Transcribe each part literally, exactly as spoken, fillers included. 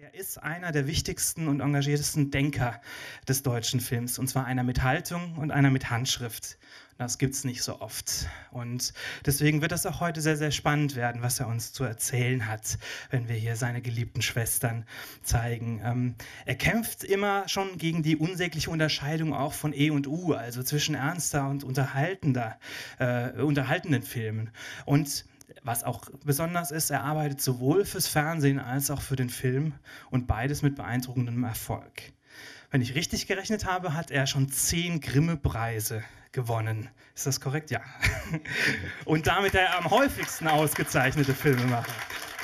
Er ist einer der wichtigsten und engagiertesten Denker des deutschen Films, und zwar einer mit Haltung und einer mit Handschrift. Das gibt es nicht so oft. Und deswegen wird es auch heute sehr, sehr spannend werden, was er uns zu erzählen hat, wenn wir hier seine geliebten Schwestern zeigen. Ähm, er kämpft immer schon gegen die unsägliche Unterscheidung auch von E und U, also zwischen ernster und unterhaltender, äh, unterhaltenden Filmen. Und was auch besonders ist, er arbeitet sowohl fürs Fernsehen als auch für den Film und beides mit beeindruckendem Erfolg. Wenn ich richtig gerechnet habe, hat er schon zehn Grimme-Preise gewonnen. Ist das korrekt? Ja. Und damit der am häufigsten ausgezeichnete Filmemacher.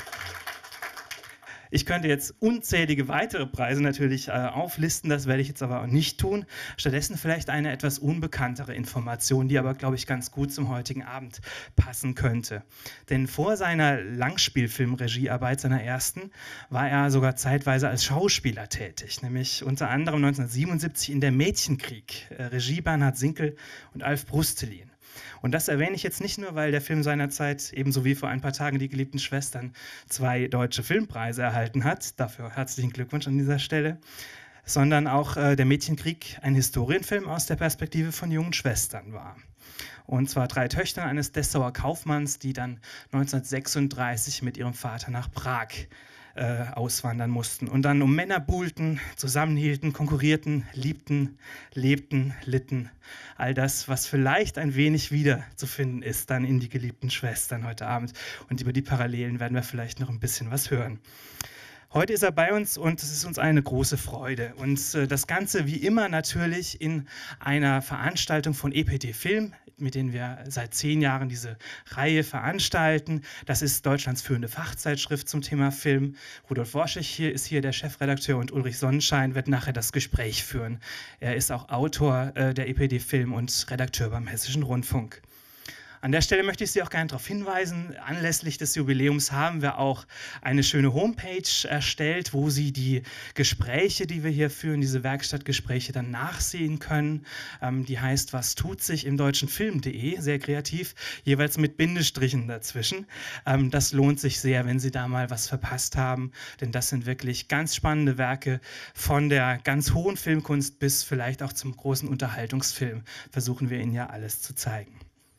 Ich könnte jetzt unzählige weitere Preise natürlich äh, auflisten, das werde ich jetzt aber auch nicht tun. Stattdessen vielleicht eine etwas unbekanntere Information, die aber, glaube ich, ganz gut zum heutigen Abend passen könnte. Denn vor seiner Langspielfilmregiearbeit, seiner ersten, war er sogar zeitweise als Schauspieler tätig, nämlich unter anderem neunzehnhundertsiebenundsiebzig in Der Mädchenkrieg, äh, Regie Bernhard Sinkel und Alf Brustelin. Und das erwähne ich jetzt nicht nur, weil der Film seinerzeit, ebenso wie vor ein paar Tagen Die geliebten Schwestern, zwei deutsche Filmpreise erhalten hat. Dafür herzlichen Glückwunsch an dieser Stelle. Sondern auch äh, Der Mädchenkrieg ein Historienfilm aus der Perspektive von jungen Schwestern war. Und zwar drei Töchtern eines Dessauer Kaufmanns, die dann neunzehnhundertsechsunddreißig mit ihrem Vater nach Prag Äh, auswandern mussten und dann um Männer buhlten, zusammenhielten, konkurrierten, liebten, lebten, litten. All das, was vielleicht ein wenig wiederzufinden ist, dann in Die geliebten Schwestern heute Abend. Und über die Parallelen werden wir vielleicht noch ein bisschen was hören. Heute ist er bei uns und es ist uns eine große Freude. Und äh, das Ganze wie immer natürlich in einer Veranstaltung von E P T Film, mit denen wir seit zehn Jahren diese Reihe veranstalten. Das ist Deutschlands führende Fachzeitschrift zum Thema Film. Rudolf Worschig hier ist hier der Chefredakteur und Ulrich Sonnenschein wird nachher das Gespräch führen. Er ist auch Autor äh, der E P T Film und Redakteur beim Hessischen Rundfunk. An der Stelle möchte ich Sie auch gerne darauf hinweisen, anlässlich des Jubiläums haben wir auch eine schöne Homepage erstellt, wo Sie die Gespräche, die wir hier führen, diese Werkstattgespräche dann nachsehen können. Ähm, die heißt Was tut sich im deutschen Film punkt de, sehr kreativ, jeweils mit Bindestrichen dazwischen. Ähm, das lohnt sich sehr, wenn Sie da mal was verpasst haben, denn das sind wirklich ganz spannende Werke von der ganz hohen Filmkunst bis vielleicht auch zum großen Unterhaltungsfilm. Versuchen wir Ihnen ja alles zu zeigen.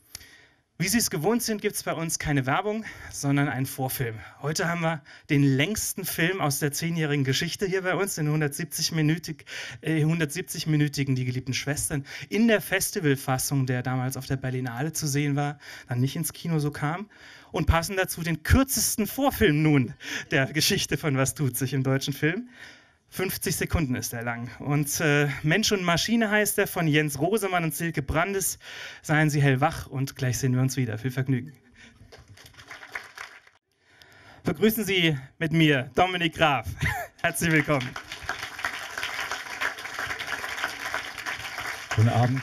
Wie Sie es gewohnt sind, gibt es bei uns keine Werbung, sondern einen Vorfilm. Heute haben wir den längsten Film aus der zehnjährigen Geschichte hier bei uns, den hundertsiebzig-minütigen äh, hundertsiebzig-minütigen Die geliebten Schwestern, in der Festivalfassung, der damals auf der Berlinale zu sehen war, dann nicht ins Kino so kam. Und passend dazu den kürzesten Vorfilm nun der Geschichte von Was tut sich im deutschen Film. fünfzig Sekunden ist er lang. Und äh, Mensch und Maschine heißt er, von Jens Rosemann und Silke Brandes. Seien Sie hellwach und gleich sehen wir uns wieder. Viel Vergnügen. Begrüßen Sie mit mir Dominik Graf. Herzlich willkommen. Guten Abend.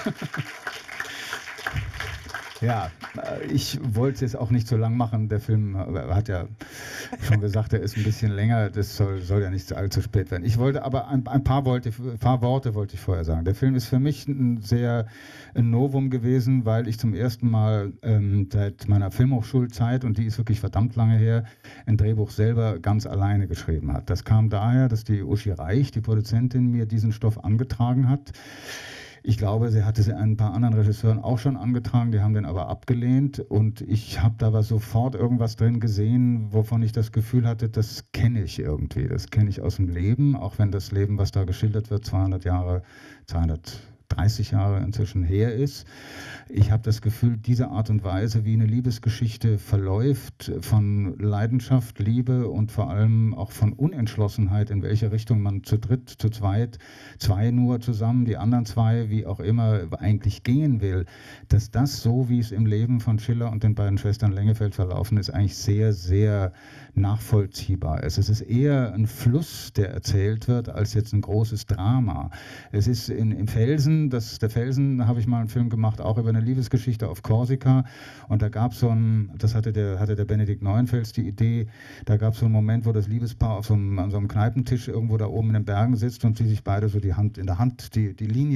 Ja, ich wollte es jetzt auch nicht so lang machen. Der Film hat ja schon gesagt, er ist ein bisschen länger. Das soll, soll ja nicht allzu spät werden. Ich wollte aber ein, ein, paar, wollte, ein paar Worte wollte ich vorher sagen. Der Film ist für mich ein sehr ein Novum gewesen, weil ich zum ersten Mal ähm, seit meiner Filmhochschulzeit, und die ist wirklich verdammt lange her, ein Drehbuch selber ganz alleine geschrieben hat. Das kam daher, dass die Uschi Reich, die Produzentin, mir diesen Stoff angetragen hat. Ich glaube, sie hatte sie ein paar anderen Regisseuren auch schon angetragen, die haben den aber abgelehnt und ich habe da aber sofort irgendwas drin gesehen, wovon ich das Gefühl hatte, das kenne ich irgendwie, das kenne ich aus dem Leben, auch wenn das Leben, was da geschildert wird, zweihundert Jahre, zweihundertdreißig Jahre inzwischen her ist. Ich habe das Gefühl, diese Art und Weise, wie eine Liebesgeschichte verläuft, von Leidenschaft, Liebe und vor allem auch von Unentschlossenheit, in welche Richtung man zu dritt, zu zweit, zwei nur zusammen, die anderen zwei, wie auch immer, eigentlich gehen will, dass das so, wie es im Leben von Schiller und den beiden Schwestern Lengefeld verlaufen ist, eigentlich sehr, sehr nachvollziehbar ist. Es ist eher ein Fluss, der erzählt wird, als jetzt ein großes Drama. Es ist in, im Felsen, das, der Felsen, da habe ich mal einen Film gemacht, auch über eine Liebesgeschichte auf Korsika und da gab es so ein, das hatte der, hatte der Benedikt Neuenfels die Idee, da gab es so einen Moment, wo das Liebespaar auf so einem, an so einem Kneipentisch irgendwo da oben in den Bergen sitzt und sie sich beide so die Hand in der Hand, die, die Linien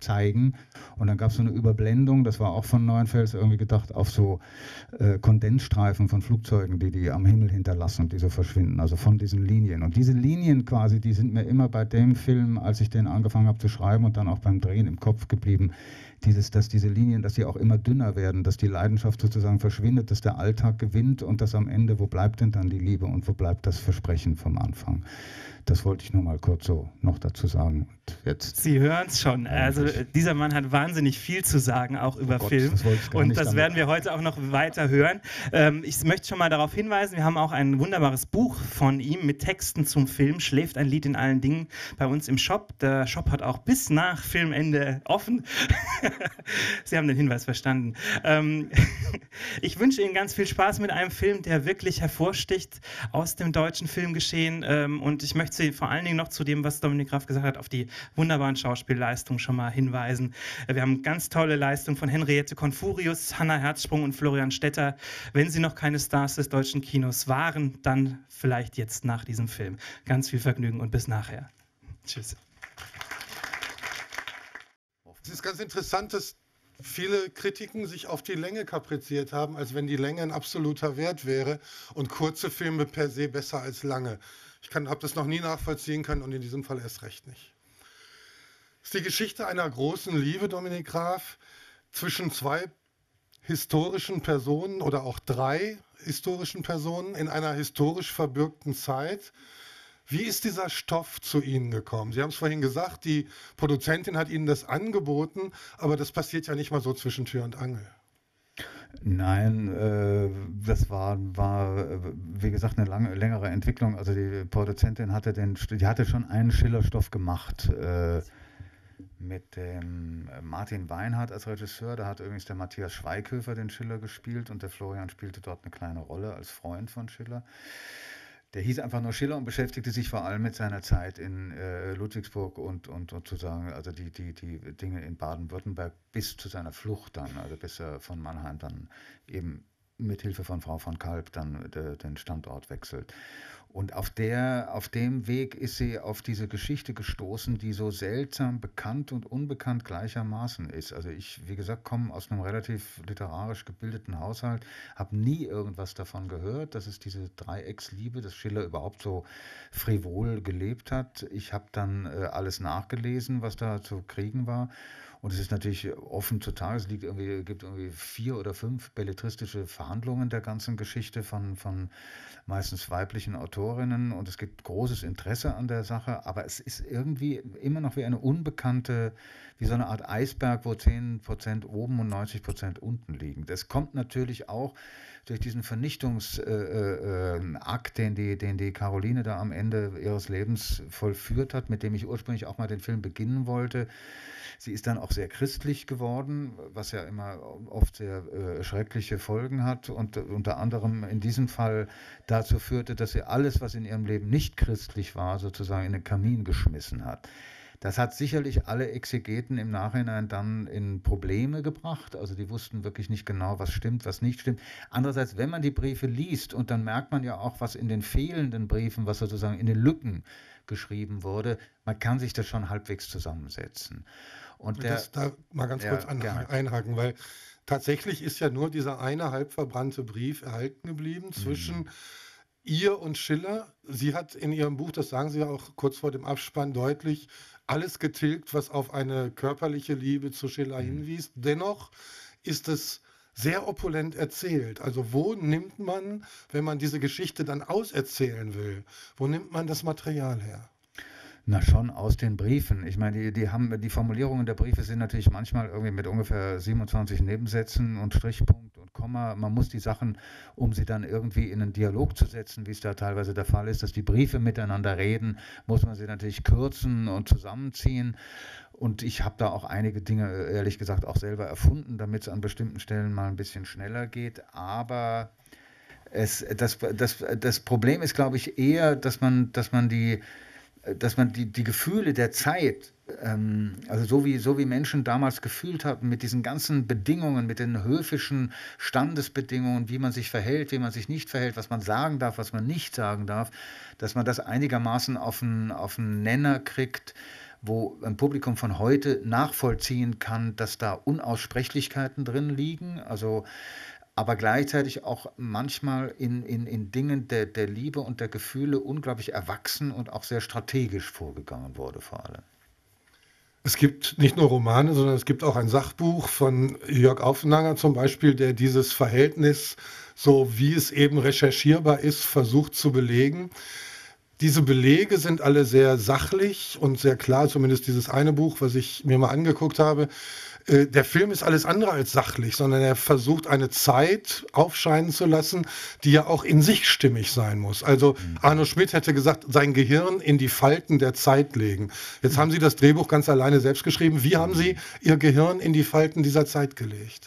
zeigen. Und dann gab es so eine Überblendung, das war auch von Neuenfels irgendwie gedacht, auf so äh, Kondensstreifen von Flugzeugen, die die am Himmel hinterlassen, die so verschwinden, also von diesen Linien. Und diese Linien quasi, die sind mir immer bei dem Film, als ich den angefangen habe zu schreiben und dann auch beim Drehen im Kopf geblieben, dieses, dass diese Linien, dass die auch immer dünner werden, dass die Leidenschaft sozusagen verschwindet, dass der Alltag gewinnt und dass am Ende, wo bleibt denn dann die Liebe und wo bleibt das Versprechen vom Anfang? Das wollte ich nur mal kurz so noch dazu sagen. Und jetzt Sie hören es schon. Also dieser Mann hat wahnsinnig viel zu sagen, auch über oh Gott, Film. das wollte ich gar Und nicht das damit. werden wir heute auch noch weiter hören. Ähm, ich möchte schon mal darauf hinweisen, wir haben auch ein wunderbares Buch von ihm mit Texten zum Film, Schläft ein Lied in allen Dingen, bei uns im Shop. Der Shop hat auch bis nach Filmende offen. Sie haben den Hinweis verstanden. Ähm, ich wünsche Ihnen ganz viel Spaß mit einem Film, der wirklich hervorsticht aus dem deutschen Filmgeschehen. Ähm, und ich möchte Sie vor allen Dingen noch zu dem, was Dominik Graf gesagt hat, auf die wunderbaren Schauspielleistungen schon mal hinweisen. Wir haben ganz tolle Leistungen von Henriette Confurius, Hannah Herzsprung und Florian Stetter. Wenn Sie noch keine Stars des deutschen Kinos waren, dann vielleicht jetzt nach diesem Film. Ganz viel Vergnügen und bis nachher. Tschüss. Es ist ganz interessant, dass viele Kritiken sich auf die Länge kapriziert haben, als wenn die Länge ein absoluter Wert wäre und kurze Filme per se besser als lange. Ich habe das noch nie nachvollziehen können und in diesem Fall erst recht nicht. Es ist die Geschichte einer großen Liebe, Dominik Graf, zwischen zwei historischen Personen oder auch drei historischen Personen in einer historisch verbürgten Zeit. Wie ist dieser Stoff zu Ihnen gekommen? Sie haben es vorhin gesagt, die Produzentin hat Ihnen das angeboten, aber das passiert ja nicht mal so zwischen Tür und Angel. Nein, äh, das war, war, äh, wie gesagt, eine lange, längere Entwicklung. Also die Produzentin hatte, den, die hatte schon einen Schillerstoff gemacht äh, mit dem Martin Weinhardt als Regisseur. Da hat übrigens der Matthias Schweighöfer den Schiller gespielt und der Florian spielte dort eine kleine Rolle als Freund von Schiller. Der hieß einfach nur Schiller und beschäftigte sich vor allem mit seiner Zeit in äh, Ludwigsburg und, und, und sozusagen, also die, die, die Dinge in Baden-Württemberg bis zu seiner Flucht dann, also bis er von Mannheim dann eben mit Hilfe von Frau von Kalb dann de, den Standort wechselt. Und auf, der, auf dem Weg ist sie auf diese Geschichte gestoßen, die so seltsam bekannt und unbekannt gleichermaßen ist. Also ich, wie gesagt, komme aus einem relativ literarisch gebildeten Haushalt, habe nie irgendwas davon gehört, dass es diese Dreiecksliebe, dass Schiller überhaupt so frivol gelebt hat. Ich habe dann äh, alles nachgelesen, was da zu kriegen war. Und es ist natürlich offen zutage, es liegt irgendwie, gibt irgendwie vier oder fünf belletristische Verhandlungen der ganzen Geschichte von, von meistens weiblichen Autorinnen und es gibt großes Interesse an der Sache, aber es ist irgendwie immer noch wie eine unbekannte, wie so eine Art Eisberg, wo zehn Prozent oben und neunzig Prozent unten liegen. Das kommt natürlich auch durch diesen Vernichtungsakt, äh, äh, den, die, den die Caroline da am Ende ihres Lebens vollführt hat, mit dem ich ursprünglich auch mal den Film beginnen wollte. Sie ist dann auch sehr christlich geworden, was ja immer oft sehr äh, schreckliche Folgen hat und äh, unter anderem in diesem Fall dazu führte, dass sie alles, was in ihrem Leben nicht christlich war, sozusagen in den Kamin geschmissen hat. Das hat sicherlich alle Exegeten im Nachhinein dann in Probleme gebracht. Also die wussten wirklich nicht genau, was stimmt, was nicht stimmt. Andererseits, wenn man die Briefe liest und dann merkt man ja auch, was in den fehlenden Briefen, was sozusagen in den Lücken geschrieben wurde, man kann sich das schon halbwegs zusammensetzen. Und der, das da mal ganz ja, kurz an, gerne. einhaken, weil tatsächlich ist ja nur dieser eine halb verbrannte Brief erhalten geblieben zwischen mhm. ihr und Schiller. Sie hat in ihrem Buch, das sagen Sie ja auch kurz vor dem Abspann deutlich, alles getilgt, was auf eine körperliche Liebe zu Schiller mhm. hinwies. Dennoch ist es sehr opulent erzählt. Also wo nimmt man, wenn man diese Geschichte dann auserzählen will, wo nimmt man das Material her? Na, schon aus den Briefen. Ich meine, die, die, haben, die Formulierungen der Briefe sind natürlich manchmal irgendwie mit ungefähr siebenundzwanzig Nebensätzen und Strichpunkt und Komma. Man muss die Sachen, um sie dann irgendwie in einen Dialog zu setzen, wie es da teilweise der Fall ist, dass die Briefe miteinander reden, muss man sie natürlich kürzen und zusammenziehen. Und ich habe da auch einige Dinge, ehrlich gesagt, auch selber erfunden, damit es an bestimmten Stellen mal ein bisschen schneller geht. Aber es, das, das, das Problem ist, glaube ich, eher, dass man, dass man die dass man die, die Gefühle der Zeit, ähm, also so wie, so wie Menschen damals gefühlt hatten, mit diesen ganzen Bedingungen, mit den höfischen Standesbedingungen, wie man sich verhält, wie man sich nicht verhält, was man sagen darf, was man nicht sagen darf, dass man das einigermaßen auf einen, auf einen Nenner kriegt, wo ein Publikum von heute nachvollziehen kann, dass da Unaussprechlichkeiten drin liegen, also aber gleichzeitig auch manchmal in, in, in Dingen der, der Liebe und der Gefühle unglaublich erwachsen und auch sehr strategisch vorgegangen wurde vor allem. Es gibt nicht nur Romane, sondern es gibt auch ein Sachbuch von Jörg Aufenanger zum Beispiel, der dieses Verhältnis, so wie es eben recherchierbar ist, versucht zu belegen. Diese Belege sind alle sehr sachlich und sehr klar, zumindest dieses eine Buch, was ich mir mal angeguckt habe. Äh, Der Film ist alles andere als sachlich, sondern er versucht eine Zeit aufscheinen zu lassen, die ja auch in sich stimmig sein muss. Also Arno Schmidt hätte gesagt, sein Gehirn in die Falten der Zeit legen. Jetzt haben Sie das Drehbuch ganz alleine selbst geschrieben. Wie haben Sie Ihr Gehirn in die Falten dieser Zeit gelegt?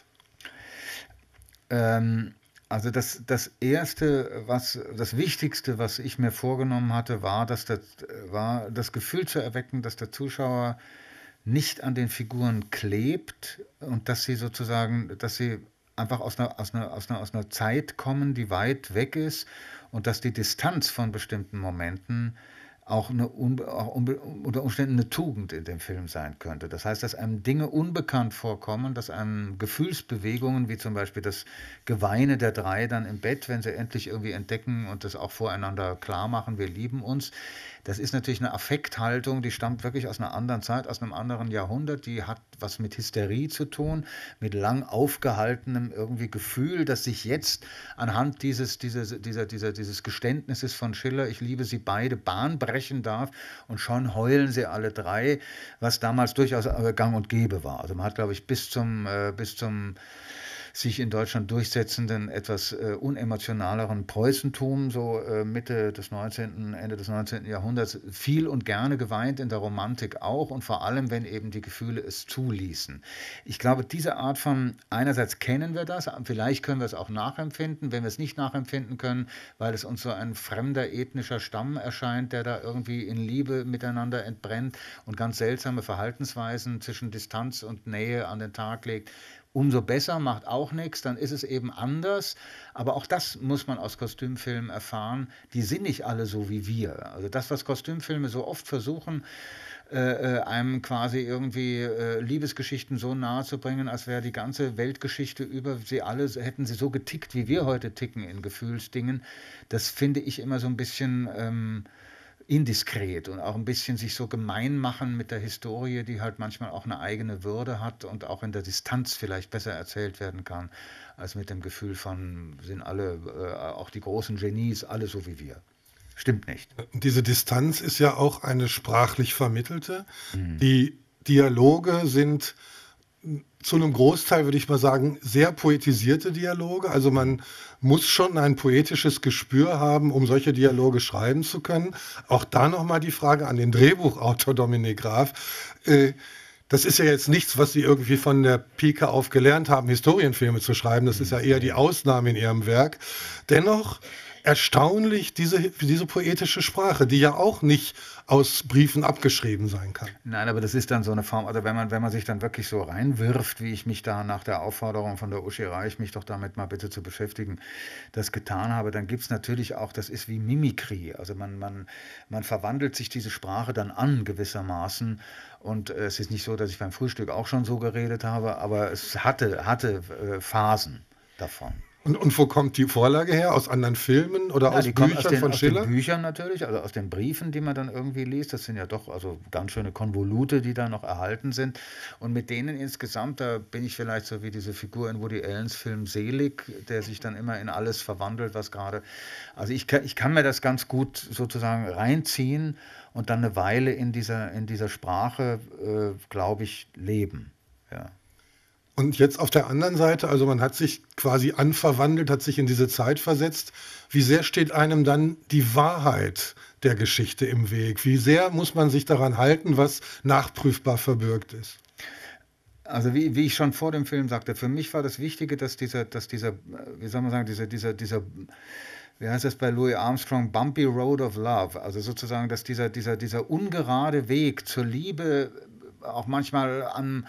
Ähm, also das, das Erste, was, das Wichtigste, was ich mir vorgenommen hatte, war, dass das, war das Gefühl zu erwecken, dass der Zuschauer nicht an den Figuren klebt und dass sie sozusagen, dass sie einfach aus einer, aus einer, aus einer, aus einer Zeit kommen, die weit weg ist und dass die Distanz von bestimmten Momenten auch, eine, auch unter Umständen eine Tugend in dem Film sein könnte. Das heißt, dass einem Dinge unbekannt vorkommen, dass einem Gefühlsbewegungen, wie zum Beispiel das Geweine der drei dann im Bett, wenn sie endlich irgendwie entdecken und das auch voreinander klar machen, wir lieben uns, das ist natürlich eine Affekthaltung, die stammt wirklich aus einer anderen Zeit, aus einem anderen Jahrhundert, die hat was mit Hysterie zu tun, mit lang aufgehaltenem irgendwie Gefühl, das sich jetzt anhand dieses, dieses, dieser, dieser, dieses Geständnisses von Schiller, ich liebe sie beide, Bahn brechen darf und schon heulen sie alle drei, was damals durchaus gang und gäbe war. Also man hat, glaube ich, bis zum, äh, bis zum sich in Deutschland durchsetzenden, etwas äh, unemotionaleren Preußentum, so äh, Mitte des neunzehnten., Ende des neunzehnten. Jahrhunderts, viel und gerne geweint, in der Romantik auch und vor allem, wenn eben die Gefühle es zuließen. Ich glaube, diese Art von, einerseits kennen wir das, vielleicht können wir es auch nachempfinden, wenn wir es nicht nachempfinden können, weil es uns so ein fremder ethnischer Stamm erscheint, der da irgendwie in Liebe miteinander entbrennt und ganz seltsame Verhaltensweisen zwischen Distanz und Nähe an den Tag legt. Umso besser, macht auch nichts, dann ist es eben anders. Aber auch das muss man aus Kostümfilmen erfahren. Die sind nicht alle so wie wir. Also das, was Kostümfilme so oft versuchen, äh, einem quasi irgendwie äh, Liebesgeschichten so nahe zu bringen, als wäre die ganze Weltgeschichte über sie alle, hätten sie so getickt, wie wir heute ticken in Gefühlsdingen. Das finde ich immer so ein bisschen Ähm, indiskret und auch ein bisschen sich so gemein machen mit der Historie, die halt manchmal auch eine eigene Würde hat und auch in der Distanz vielleicht besser erzählt werden kann, als mit dem Gefühl von, sind alle, äh, auch die großen Genies, alle so wie wir. Stimmt nicht. Diese Distanz ist ja auch eine sprachlich vermittelte. Mhm. Die Dialoge sind zu einem Großteil, würde ich mal sagen, sehr poetisierte Dialoge. Also man muss schon ein poetisches Gespür haben, um solche Dialoge schreiben zu können. Auch da nochmal die Frage an den Drehbuchautor Dominik Graf. Äh, das ist ja jetzt nichts, was Sie irgendwie von der Pike auf gelernt haben, Historienfilme zu schreiben. Das ist ja eher die Ausnahme in Ihrem Werk. Dennoch erstaunlich, diese, diese poetische Sprache, die ja auch nicht aus Briefen abgeschrieben sein kann. Nein, aber das ist dann so eine Form, also wenn man, wenn man sich dann wirklich so reinwirft, wie ich mich da nach der Aufforderung von der Uschi Reich, mich doch damit mal bitte zu beschäftigen, das getan habe, dann gibt es natürlich auch, das ist wie Mimikrie, also man, man, man verwandelt sich diese Sprache dann an gewissermaßen und äh, es ist nicht so, dass ich beim Frühstück auch schon so geredet habe, aber es hatte, hatte äh, Phasen davon. Und, und wo kommt die Vorlage her? Aus anderen Filmen oder ja, aus Büchern aus den, von aus Schiller? Aus den Büchern natürlich, also aus den Briefen, die man dann irgendwie liest. Das sind ja doch also ganz schöne Konvolute, die da noch erhalten sind. Und mit denen insgesamt, da bin ich vielleicht so wie diese Figur in Woody Allens Film Selig, der sich dann immer in alles verwandelt, was gerade... Also ich kann, ich kann mir das ganz gut sozusagen reinziehen und dann eine Weile in dieser, in dieser Sprache, äh, glaube ich, leben. Ja. Und jetzt auf der anderen Seite, also man hat sich quasi anverwandelt, hat sich in diese Zeit versetzt. Wie sehr steht einem dann die Wahrheit der Geschichte im Weg? Wie sehr muss man sich daran halten, was nachprüfbar verbürgt ist? Also wie, wie ich schon vor dem Film sagte, für mich war das Wichtige, dass dieser, dass dieser, wie soll man sagen, dieser, dieser, dieser, wie heißt das bei Louis Armstrong, Bumpy Road of Love, also sozusagen, dass dieser, dieser, dieser ungerade Weg zur Liebe auch manchmal an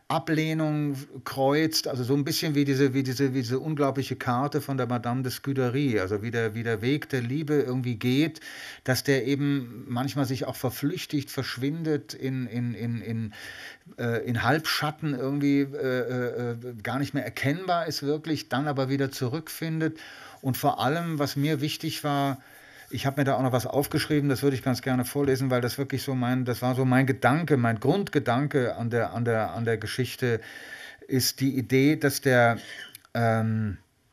Ablehnung kreuzt, also so ein bisschen wie diese, wie diese, wie diese unglaubliche Karte von der Madame de Scudéry, also wie der, wie der Weg der Liebe irgendwie geht, dass der eben manchmal sich auch verflüchtigt, verschwindet in, in, in, in, äh, in Halbschatten irgendwie äh, äh, gar nicht mehr erkennbar ist wirklich, dann aber wieder zurückfindet. Und vor allem, was mir wichtig war, ich habe mir da auch noch was aufgeschrieben, das würde ich ganz gerne vorlesen, weil das wirklich so mein, das war so mein Gedanke, mein Grundgedanke an der, an der, an der Geschichte ist die Idee, dass der, ähm,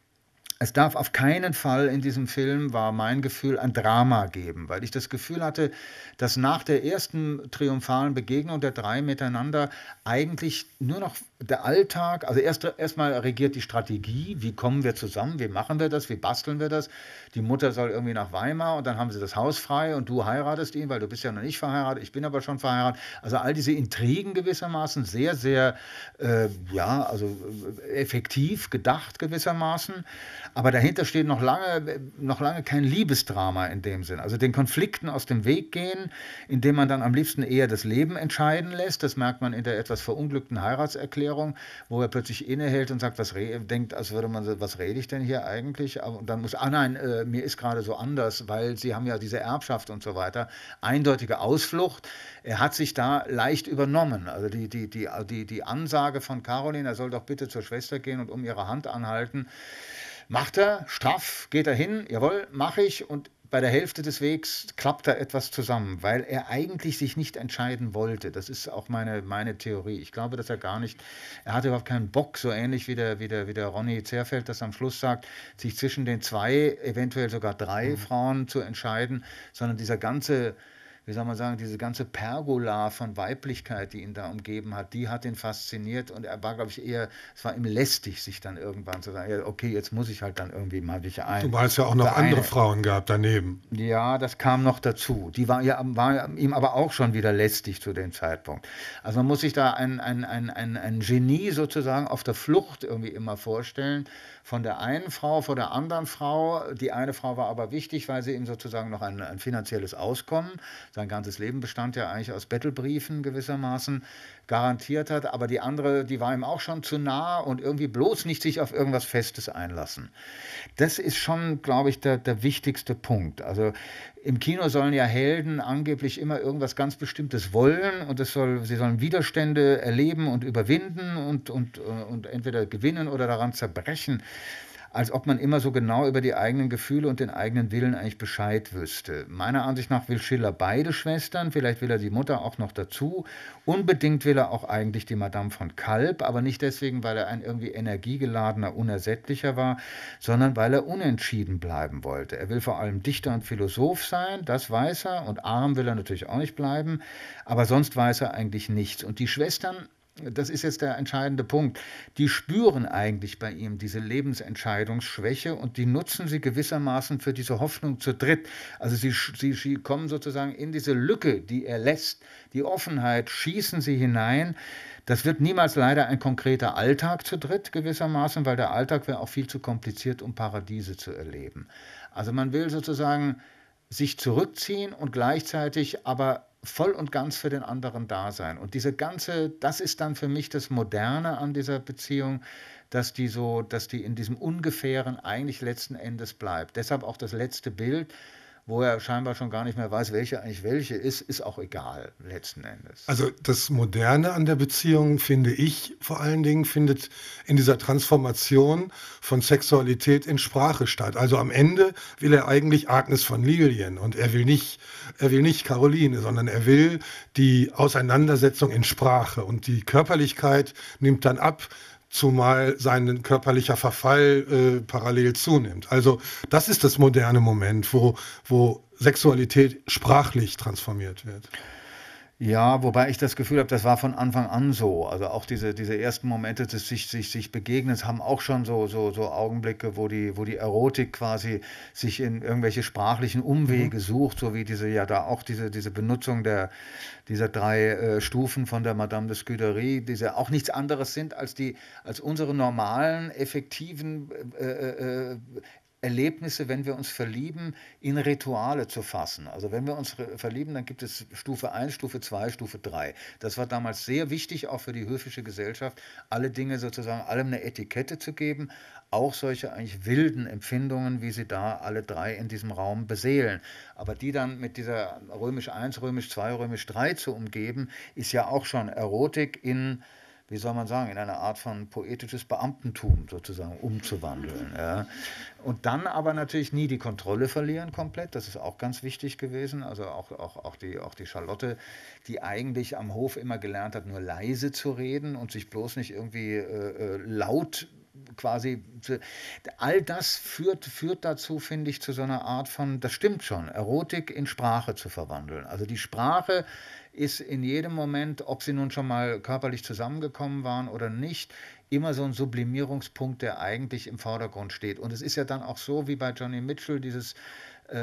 es darf auf keinen Fall in diesem Film, war mein Gefühl, ein Drama geben, weil ich das Gefühl hatte, dass nach der ersten triumphalen Begegnung der drei miteinander eigentlich nur noch der Alltag, also erst erstmal regiert die Strategie, wie kommen wir zusammen, wie machen wir das, wie basteln wir das. Die Mutter soll irgendwie nach Weimar und dann haben sie das Haus frei und du heiratest ihn, weil du bist ja noch nicht verheiratet, ich bin aber schon verheiratet. Also all diese Intrigen gewissermaßen, sehr, sehr, äh, ja, also effektiv gedacht gewissermaßen. Aber dahinter steht noch lange, noch lange kein Liebesdrama in dem Sinn. Also den Konflikten aus dem Weg gehen, indem man dann am liebsten eher das Leben entscheiden lässt. Das merkt man in der etwas verunglückten Heiratserklärung, wo er plötzlich innehält und sagt, was denkt, als würde man so, was rede ich denn hier eigentlich? Und dann muss, ah nein, äh, mir ist gerade so anders, weil sie haben ja diese Erbschaft und so weiter. Eindeutige Ausflucht. Er hat sich da leicht übernommen. Also die, die, die, die, die Ansage von Caroline, er soll doch bitte zur Schwester gehen und um ihre Hand anhalten, macht er, straff, geht er hin, jawohl, mache ich, und bei der Hälfte des Wegs klappt da etwas zusammen, weil er eigentlich sich nicht entscheiden wollte. Das ist auch meine, meine Theorie. Ich glaube, dass er gar nicht, er hatte überhaupt keinen Bock, so ähnlich wie der, wie der, wie der Ronny Zerfeld das am Schluss sagt, sich zwischen den zwei, eventuell sogar drei mhm. Frauen zu entscheiden, sondern dieser ganze, wie soll man sagen, diese ganze Pergola von Weiblichkeit, die ihn da umgeben hat, die hat ihn fasziniert und er war, glaube ich, eher, es war ihm lästig, sich dann irgendwann zu sagen, ja, okay, jetzt muss ich halt dann irgendwie mal mich ein. Du hast ja auch noch andere Frauen gehabt daneben. Ja, das kam noch dazu. Die war, ja, war ihm aber auch schon wieder lästig zu dem Zeitpunkt. Also man muss sich da ein, ein, ein, ein, ein Genie sozusagen auf der Flucht irgendwie immer vorstellen, von der einen Frau vor der anderen Frau. Die eine Frau war aber wichtig, weil sie ihm sozusagen noch ein, ein finanzielles Auskommen, sein ganzes Leben bestand ja eigentlich aus Bettelbriefen gewissermaßen, garantiert hat. Aber die andere, die war ihm auch schon zu nah und irgendwie bloß nicht sich auf irgendwas Festes einlassen. Das ist schon, glaube ich, der, der wichtigste Punkt. Also im Kino sollen ja Helden angeblich immer irgendwas ganz Bestimmtes wollen und es soll, sie sollen Widerstände erleben und überwinden und, und, und entweder gewinnen oder daran zerbrechen, als ob man immer so genau über die eigenen Gefühle und den eigenen Willen eigentlich Bescheid wüsste. Meiner Ansicht nach will Schiller beide Schwestern, vielleicht will er die Mutter auch noch dazu. Unbedingt will er auch eigentlich die Madame von Kalb, aber nicht deswegen, weil er ein irgendwie energiegeladener, unersättlicher war, sondern weil er unentschieden bleiben wollte. Er will vor allem Dichter und Philosoph sein, das weiß er, und arm will er natürlich auch nicht bleiben, aber sonst weiß er eigentlich nichts. Und die Schwestern, das ist jetzt der entscheidende Punkt, die spüren eigentlich bei ihm diese Lebensentscheidungsschwäche und die nutzen sie gewissermaßen für diese Hoffnung zu dritt. Also sie, sie, sie kommen sozusagen in diese Lücke, die er lässt, die Offenheit, schießen sie hinein. Das wird niemals leider ein konkreter Alltag zu dritt gewissermaßen, weil der Alltag wäre auch viel zu kompliziert, um Paradiese zu erleben. Also man will sozusagen sich zurückziehen und gleichzeitig aber voll und ganz für den anderen da sein. Und diese ganze, das ist dann für mich das Moderne an dieser Beziehung, dass die so, dass die in diesem Ungefähren eigentlich letzten Endes bleibt. Deshalb auch das letzte Bild, wo er scheinbar schon gar nicht mehr weiß, welche eigentlich welche ist, ist auch egal, letzten Endes. Also das Moderne an der Beziehung, finde ich, vor allen Dingen findet in dieser Transformation von Sexualität in Sprache statt. Also am Ende will er eigentlich Agnes von Lilien und er will nicht, er will nicht Caroline, sondern er will die Auseinandersetzung in Sprache und die Körperlichkeit nimmt dann ab, zumal sein körperlicher Verfall äh, parallel zunimmt. Also das ist das moderne Moment, wo, wo Sexualität sprachlich transformiert wird. Ja, wobei ich das Gefühl habe, das war von Anfang an so. Also auch diese, diese ersten Momente des sich, sich, sich Begegnens haben auch schon so, so, so Augenblicke, wo die, wo die Erotik quasi sich in irgendwelche sprachlichen Umwege mhm. sucht, so wie diese, ja da auch diese, diese Benutzung der, dieser drei äh, Stufen von der Madame de Scudéry, die ja auch nichts anderes sind als, die, als unsere normalen, effektiven äh, äh, Erlebnisse, wenn wir uns verlieben, in Rituale zu fassen. Also wenn wir uns verlieben, dann gibt es Stufe eins, Stufe zwei, Stufe drei. Das war damals sehr wichtig, auch für die höfische Gesellschaft, alle Dinge sozusagen, allem eine Etikette zu geben, auch solche eigentlich wilden Empfindungen, wie sie da alle drei in diesem Raum beseelen. Aber die dann mit dieser Römisch eins, Römisch zwei, Römisch drei zu umgeben, ist ja auch schon Erotik in, wie soll man sagen, in eine Art von poetisches Beamtentum sozusagen umzuwandeln. Ja. Und dann aber natürlich nie die Kontrolle verlieren komplett, das ist auch ganz wichtig gewesen. Also auch, auch, auch, die, auch die Charlotte, die eigentlich am Hof immer gelernt hat, nur leise zu reden und sich bloß nicht irgendwie äh, laut quasi, all das führt, führt dazu, finde ich, zu so einer Art von, das stimmt schon, Erotik in Sprache zu verwandeln. Also die Sprache ist in jedem Moment, ob sie nun schon mal körperlich zusammengekommen waren oder nicht, immer so ein Sublimierungspunkt, der eigentlich im Vordergrund steht. Und es ist ja dann auch so, wie bei Johnny Mitchell, dieses äh,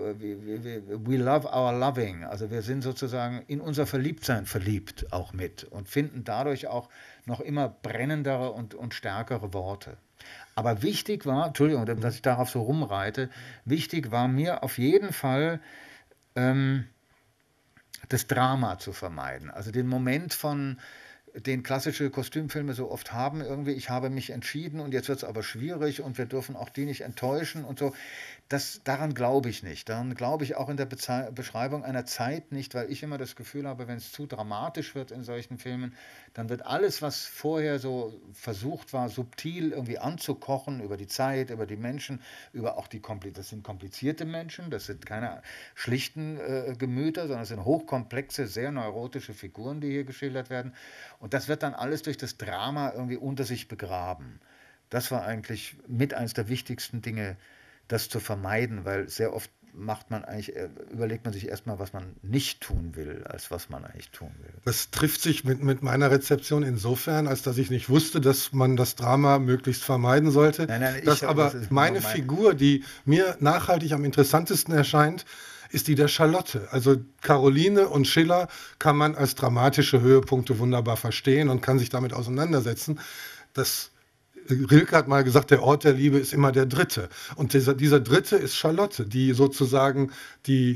we love our loving, also wir sind sozusagen in unser Verliebtsein verliebt auch mit und finden dadurch auch noch immer brennendere und, und stärkere Worte. Aber wichtig war, Entschuldigung, dass ich darauf so rumreite, wichtig war mir auf jeden Fall, ähm, das Drama zu vermeiden. Also den Moment von, den klassische Kostümfilme so oft haben, irgendwie, ich habe mich entschieden und jetzt wird es aber schwierig und wir dürfen auch die nicht enttäuschen und so. Das, daran glaube ich nicht. Daran glaube ich auch in der Bezei- Beschreibung einer Zeit nicht, weil ich immer das Gefühl habe, wenn es zu dramatisch wird in solchen Filmen, dann wird alles, was vorher so versucht war, subtil irgendwie anzukochen, über die Zeit, über die Menschen, über auch die, Kompli- das sind komplizierte Menschen, das sind keine schlichten äh, Gemüter, sondern es sind hochkomplexe, sehr neurotische Figuren, die hier geschildert werden. Und das wird dann alles durch das Drama irgendwie unter sich begraben. Das war eigentlich mit eines der wichtigsten Dinge, das zu vermeiden, weil sehr oft macht man eigentlich, überlegt man sich erstmal, was man nicht tun will, als was man eigentlich tun will. Das trifft sich mit, mit meiner Rezeption insofern, als dass ich nicht wusste, dass man das Drama möglichst vermeiden sollte. Nein, nein, ich dass hab- aber das ist meine nur mein- Figur, die mir nachhaltig am interessantesten erscheint, ist die der Charlotte. Also Caroline und Schiller kann man als dramatische Höhepunkte wunderbar verstehen und kann sich damit auseinandersetzen. Das Rilke hat mal gesagt, der Ort der Liebe ist immer der Dritte. Und dieser, dieser Dritte ist Charlotte, die sozusagen die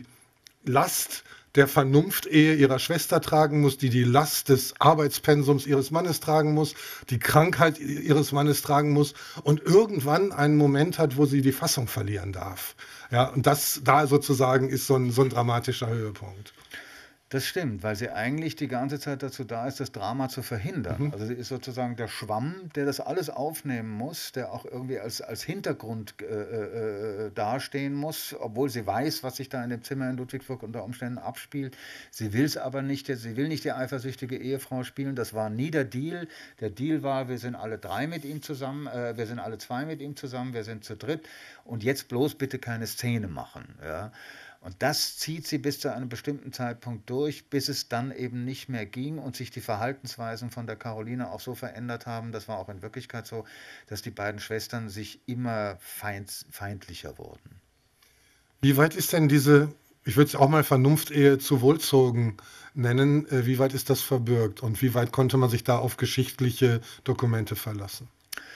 Last der Vernunft-Ehe ihrer Schwester tragen muss, die die Last des Arbeitspensums ihres Mannes tragen muss, die Krankheit ihres Mannes tragen muss und irgendwann einen Moment hat, wo sie die Fassung verlieren darf. Ja, und das da sozusagen ist so ein, so ein dramatischer Höhepunkt. Das stimmt, weil sie eigentlich die ganze Zeit dazu da ist, das Drama zu verhindern. Mhm. Also sie ist sozusagen der Schwamm, der das alles aufnehmen muss, der auch irgendwie als, als Hintergrund äh, äh, dastehen muss, obwohl sie weiß, was sich da in dem Zimmer in Ludwigsburg unter Umständen abspielt. Sie will es aber nicht, sie will nicht die eifersüchtige Ehefrau spielen. Das war nie der Deal. Der Deal war, wir sind alle drei mit ihm zusammen, äh, wir sind alle zwei mit ihm zusammen, wir sind zu dritt und jetzt bloß bitte keine Szene machen. Ja. Und das zieht sie bis zu einem bestimmten Zeitpunkt durch, bis es dann eben nicht mehr ging und sich die Verhaltensweisen von der Caroline auch so verändert haben, das war auch in Wirklichkeit so, dass die beiden Schwestern sich immer feind, feindlicher wurden. Wie weit ist denn diese, ich würde es auch mal Vernunft-Ehe zu Wohlzogen nennen, äh, wie weit ist das verbürgt und wie weit konnte man sich da auf geschichtliche Dokumente verlassen?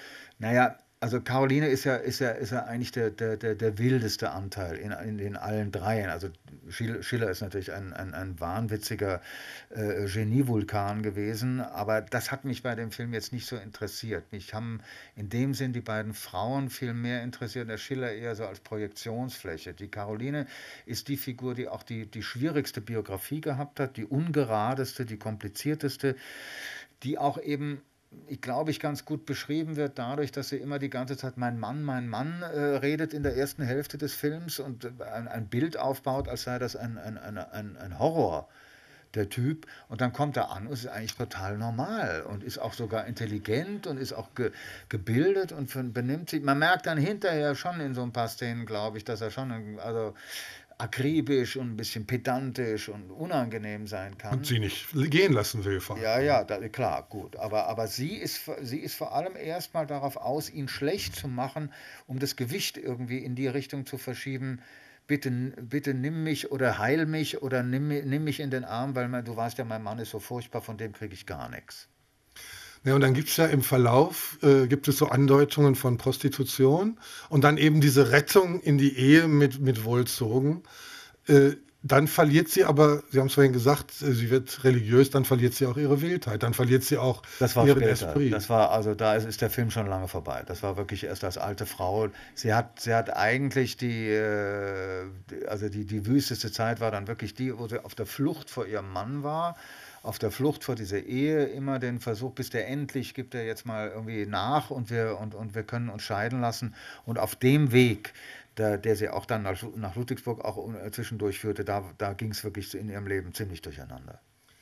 Naja, also Caroline ist ja, ist ja, ist ja eigentlich der, der, der, der wildeste Anteil in, in den allen dreien. Also Schiller, Schiller ist natürlich ein, ein, ein wahnwitziger äh, Genievulkan gewesen, aber das hat mich bei dem Film jetzt nicht so interessiert. Mich haben in dem Sinn die beiden Frauen viel mehr interessiert, der Schiller eher so als Projektionsfläche. Die Caroline ist die Figur, die auch die, die schwierigste Biografie gehabt hat, die ungeradeste, die komplizierteste, die auch eben, ich glaube, ich ganz gut beschrieben wird dadurch, dass sie immer die ganze Zeit mein Mann, mein Mann äh, redet in der ersten Hälfte des Films und äh, ein, ein Bild aufbaut, als sei das ein, ein, ein, ein, ein Horror, der Typ. Und dann kommt er an und ist eigentlich total normal und ist auch sogar intelligent und ist auch ge, gebildet und benimmt sich. Man merkt dann hinterher schon in so ein paar Szenen, glaube ich, dass er schon, also akribisch und ein bisschen pedantisch und unangenehm sein kann. Und sie nicht gehen lassen will. Vor allem. Ja, ja, da, klar, gut. Aber, aber sie, ist, sie ist vor allem erstmal darauf aus, ihn schlecht zu machen, um das Gewicht irgendwie in die Richtung zu verschieben. Bitte, bitte nimm mich oder heil mich oder nimm, nimm mich in den Arm, weil man, du weißt ja, mein Mann ist so furchtbar, von dem kriege ich gar nichts. Ja, und dann gibt es ja im Verlauf, äh, gibt es so Andeutungen von Prostitution und dann eben diese Rettung in die Ehe mit, mit Wohlzogen. Äh, dann verliert sie aber, Sie haben es vorhin gesagt, äh, sie wird religiös, dann verliert sie auch ihre Wildheit, dann verliert sie auch Das war ihren später. Esprit. Das war, also da ist, ist der Film schon lange vorbei. Das war wirklich erst als alte Frau. Sie hat, sie hat eigentlich die, äh, die- also die, die wüsteste Zeit war dann wirklich die, wo sie auf der Flucht vor ihrem Mann war, auf der Flucht vor dieser Ehe, immer den Versuch, bis der endlich gibt er jetzt mal irgendwie nach und wir, und, und wir können uns scheiden lassen. Und auf dem Weg, der, der sie auch dann nach, Lu- nach Ludwigsburg auch äh, zwischendurch führte, da, da ging es wirklich in ihrem Leben ziemlich durcheinander.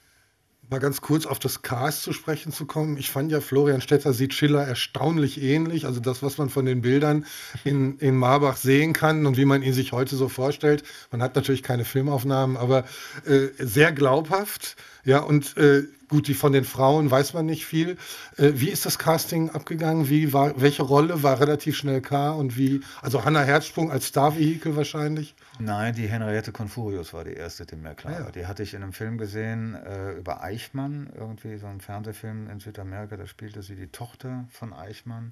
Mal ganz kurz auf das Cast zu sprechen zu kommen. Ich fand ja, Florian Stetter sieht Schiller erstaunlich ähnlich. Also das, was man von den Bildern in, in Marbach sehen kann und wie man ihn sich heute so vorstellt. Man hat natürlich keine Filmaufnahmen, aber äh, sehr glaubhaft. Ja, und äh, gut, die von den Frauen weiß man nicht viel. Äh, wie ist das Casting abgegangen? Wie war, welche Rolle war relativ schnell klar? Und wie, also Hannah Herzsprung als Star-Vehikel wahrscheinlich? Nein, die Henriette Confurius war die erste, die mir klar Ah ja. war. Die hatte ich in einem Film gesehen äh, über Eichmann, irgendwie so ein Fernsehfilm in Südamerika, da spielte sie die Tochter von Eichmann.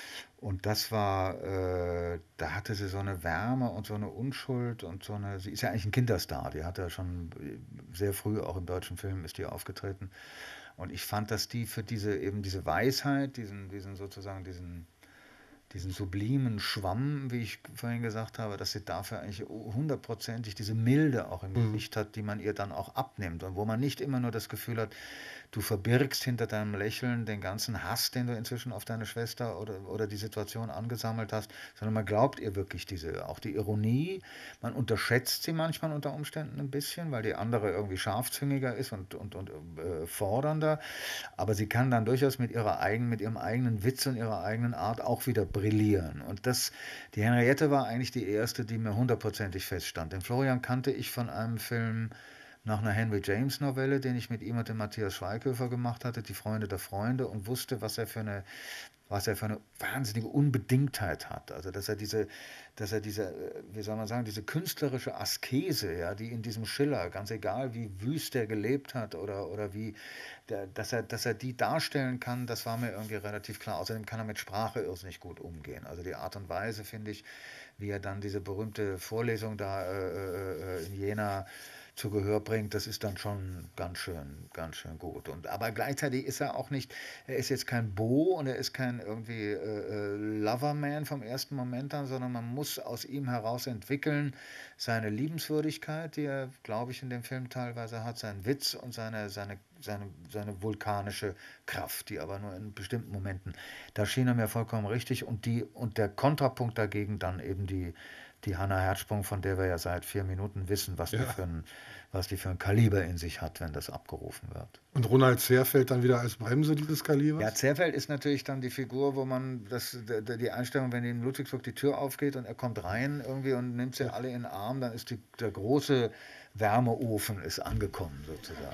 Und das war, äh, da hatte sie so eine Wärme und so eine Unschuld und so eine, sie ist ja eigentlich ein Kinderstar, die hat ja schon sehr früh, auch im deutschen Film ist die aufgetreten. Und ich fand, dass die für diese, eben diese Weisheit, diesen, diesen sozusagen, diesen diesen sublimen Schwamm, wie ich vorhin gesagt habe, dass sie dafür eigentlich hundertprozentig diese Milde auch im Mhm. Gesicht hat, die man ihr dann auch abnimmt und wo man nicht immer nur das Gefühl hat, du verbirgst hinter deinem Lächeln den ganzen Hass, den du inzwischen auf deine Schwester oder, oder die Situation angesammelt hast, sondern man glaubt ihr wirklich diese, auch die Ironie, man unterschätzt sie manchmal unter Umständen ein bisschen, weil die andere irgendwie scharfzüngiger ist und, und, und äh, fordernder, aber sie kann dann durchaus mit ihrer eigenen, mit ihrem eigenen Witz und ihrer eigenen Art auch wieder brillieren. Und das, die Henriette war eigentlich die erste, die mir hundertprozentig feststand. Den Florian kannte ich von einem Film nach einer Henry James Novelle, den ich mit ihm und dem Matthias Schweighöfer gemacht hatte, Die Freunde der Freunde, und wusste, was er für eine, was er für eine wahnsinnige Unbedingtheit hat. Also dass er diese, dass er diese, äh, wie soll man sagen, diese künstlerische Askese, ja, die in diesem Schiller, ganz egal wie wüst er gelebt hat oder, oder wie, der, dass er, dass er die darstellen kann, das war mir irgendwie relativ klar. Außerdem kann er mit Sprache irrsinnig gut umgehen. Also die Art und Weise, finde ich, wie er dann diese berühmte Vorlesung da äh, äh, in Jena zu Gehör bringt, das ist dann schon ganz schön, ganz schön gut. Und, aber gleichzeitig ist er auch nicht, er ist jetzt kein Beau und er ist kein irgendwie äh, äh, Loverman vom ersten Moment an, sondern man muss aus ihm heraus entwickeln seine Liebenswürdigkeit, die er, glaube ich, in dem Film teilweise hat, seinen Witz und seine, seine, seine, seine vulkanische Kraft, die aber nur in bestimmten Momenten, da schien er mir vollkommen richtig. Und, die, und der Kontrapunkt dagegen dann eben die, die Hannah Herzsprung, von der wir ja seit vier Minuten wissen, was, die Ja. für ein, was die für ein Kaliber in sich hat, wenn das abgerufen wird. Und Ronald Zerfeld dann wieder als Bremse dieses Kalibers? Ja, Zerfeld ist natürlich dann die Figur, wo man das, d- d- die Einstellung, wenn in Ludwigsburg die Tür aufgeht und er kommt rein irgendwie und nimmt sie alle in den Arm, dann ist die, der große Wärmeofen ist angekommen sozusagen.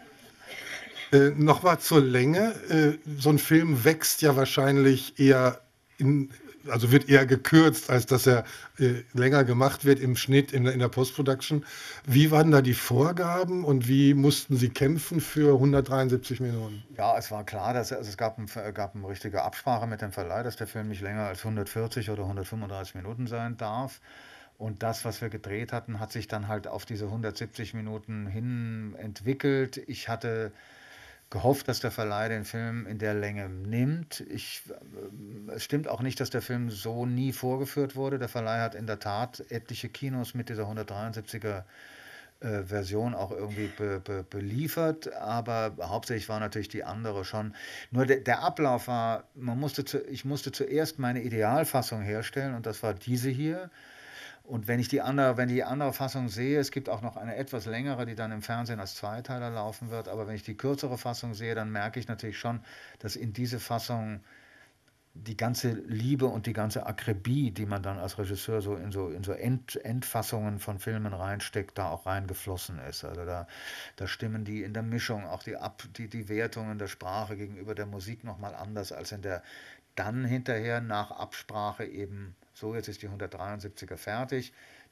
Äh, Nochmal zur Länge. Äh, so ein Film wächst ja wahrscheinlich eher in, also wird eher gekürzt, als dass er äh, länger gemacht wird im Schnitt, in, der- in der Post-Production. Wie waren da die Vorgaben und wie mussten Sie kämpfen für hundertdreiundsiebzig Minuten? Ja, es war klar, dass also es gab, ein, gab eine richtige Absprache mit dem Verleih, dass der Film nicht länger als hundertvierzig oder hundertfünfunddreißig Minuten sein darf. Und das, was wir gedreht hatten, hat sich dann halt auf diese hundertsiebzig Minuten hin entwickelt. Ich hatte gehofft, dass der Verleih den Film in der Länge nimmt. Ich, äh, es stimmt auch nicht, dass der Film so nie vorgeführt wurde. Der Verleih hat in der Tat etliche Kinos mit dieser hundertdreiundsiebziger äh, Version auch irgendwie be, be, beliefert, aber hauptsächlich war natürlich die andere schon. Nur de, der Ablauf war, man musste zu, ich musste zuerst meine Idealfassung herstellen und das war diese hier. Und wenn ich die andere, wenn die andere Fassung sehe, es gibt auch noch eine etwas längere, die dann im Fernsehen als Zweiteiler laufen wird, aber wenn ich die kürzere Fassung sehe, dann merke ich natürlich schon, dass in diese Fassung die ganze Liebe und die ganze Akribie, die man dann als Regisseur so in so, in so End, Endfassungen von Filmen reinsteckt, da auch reingeflossen ist. Also da, da stimmen die in der Mischung, auch die, Ab, die, die Wertungen der Sprache gegenüber der Musik nochmal anders als in der dann hinterher nach Absprache eben, so jetzt ist die hundertdreiundsiebziger fertig,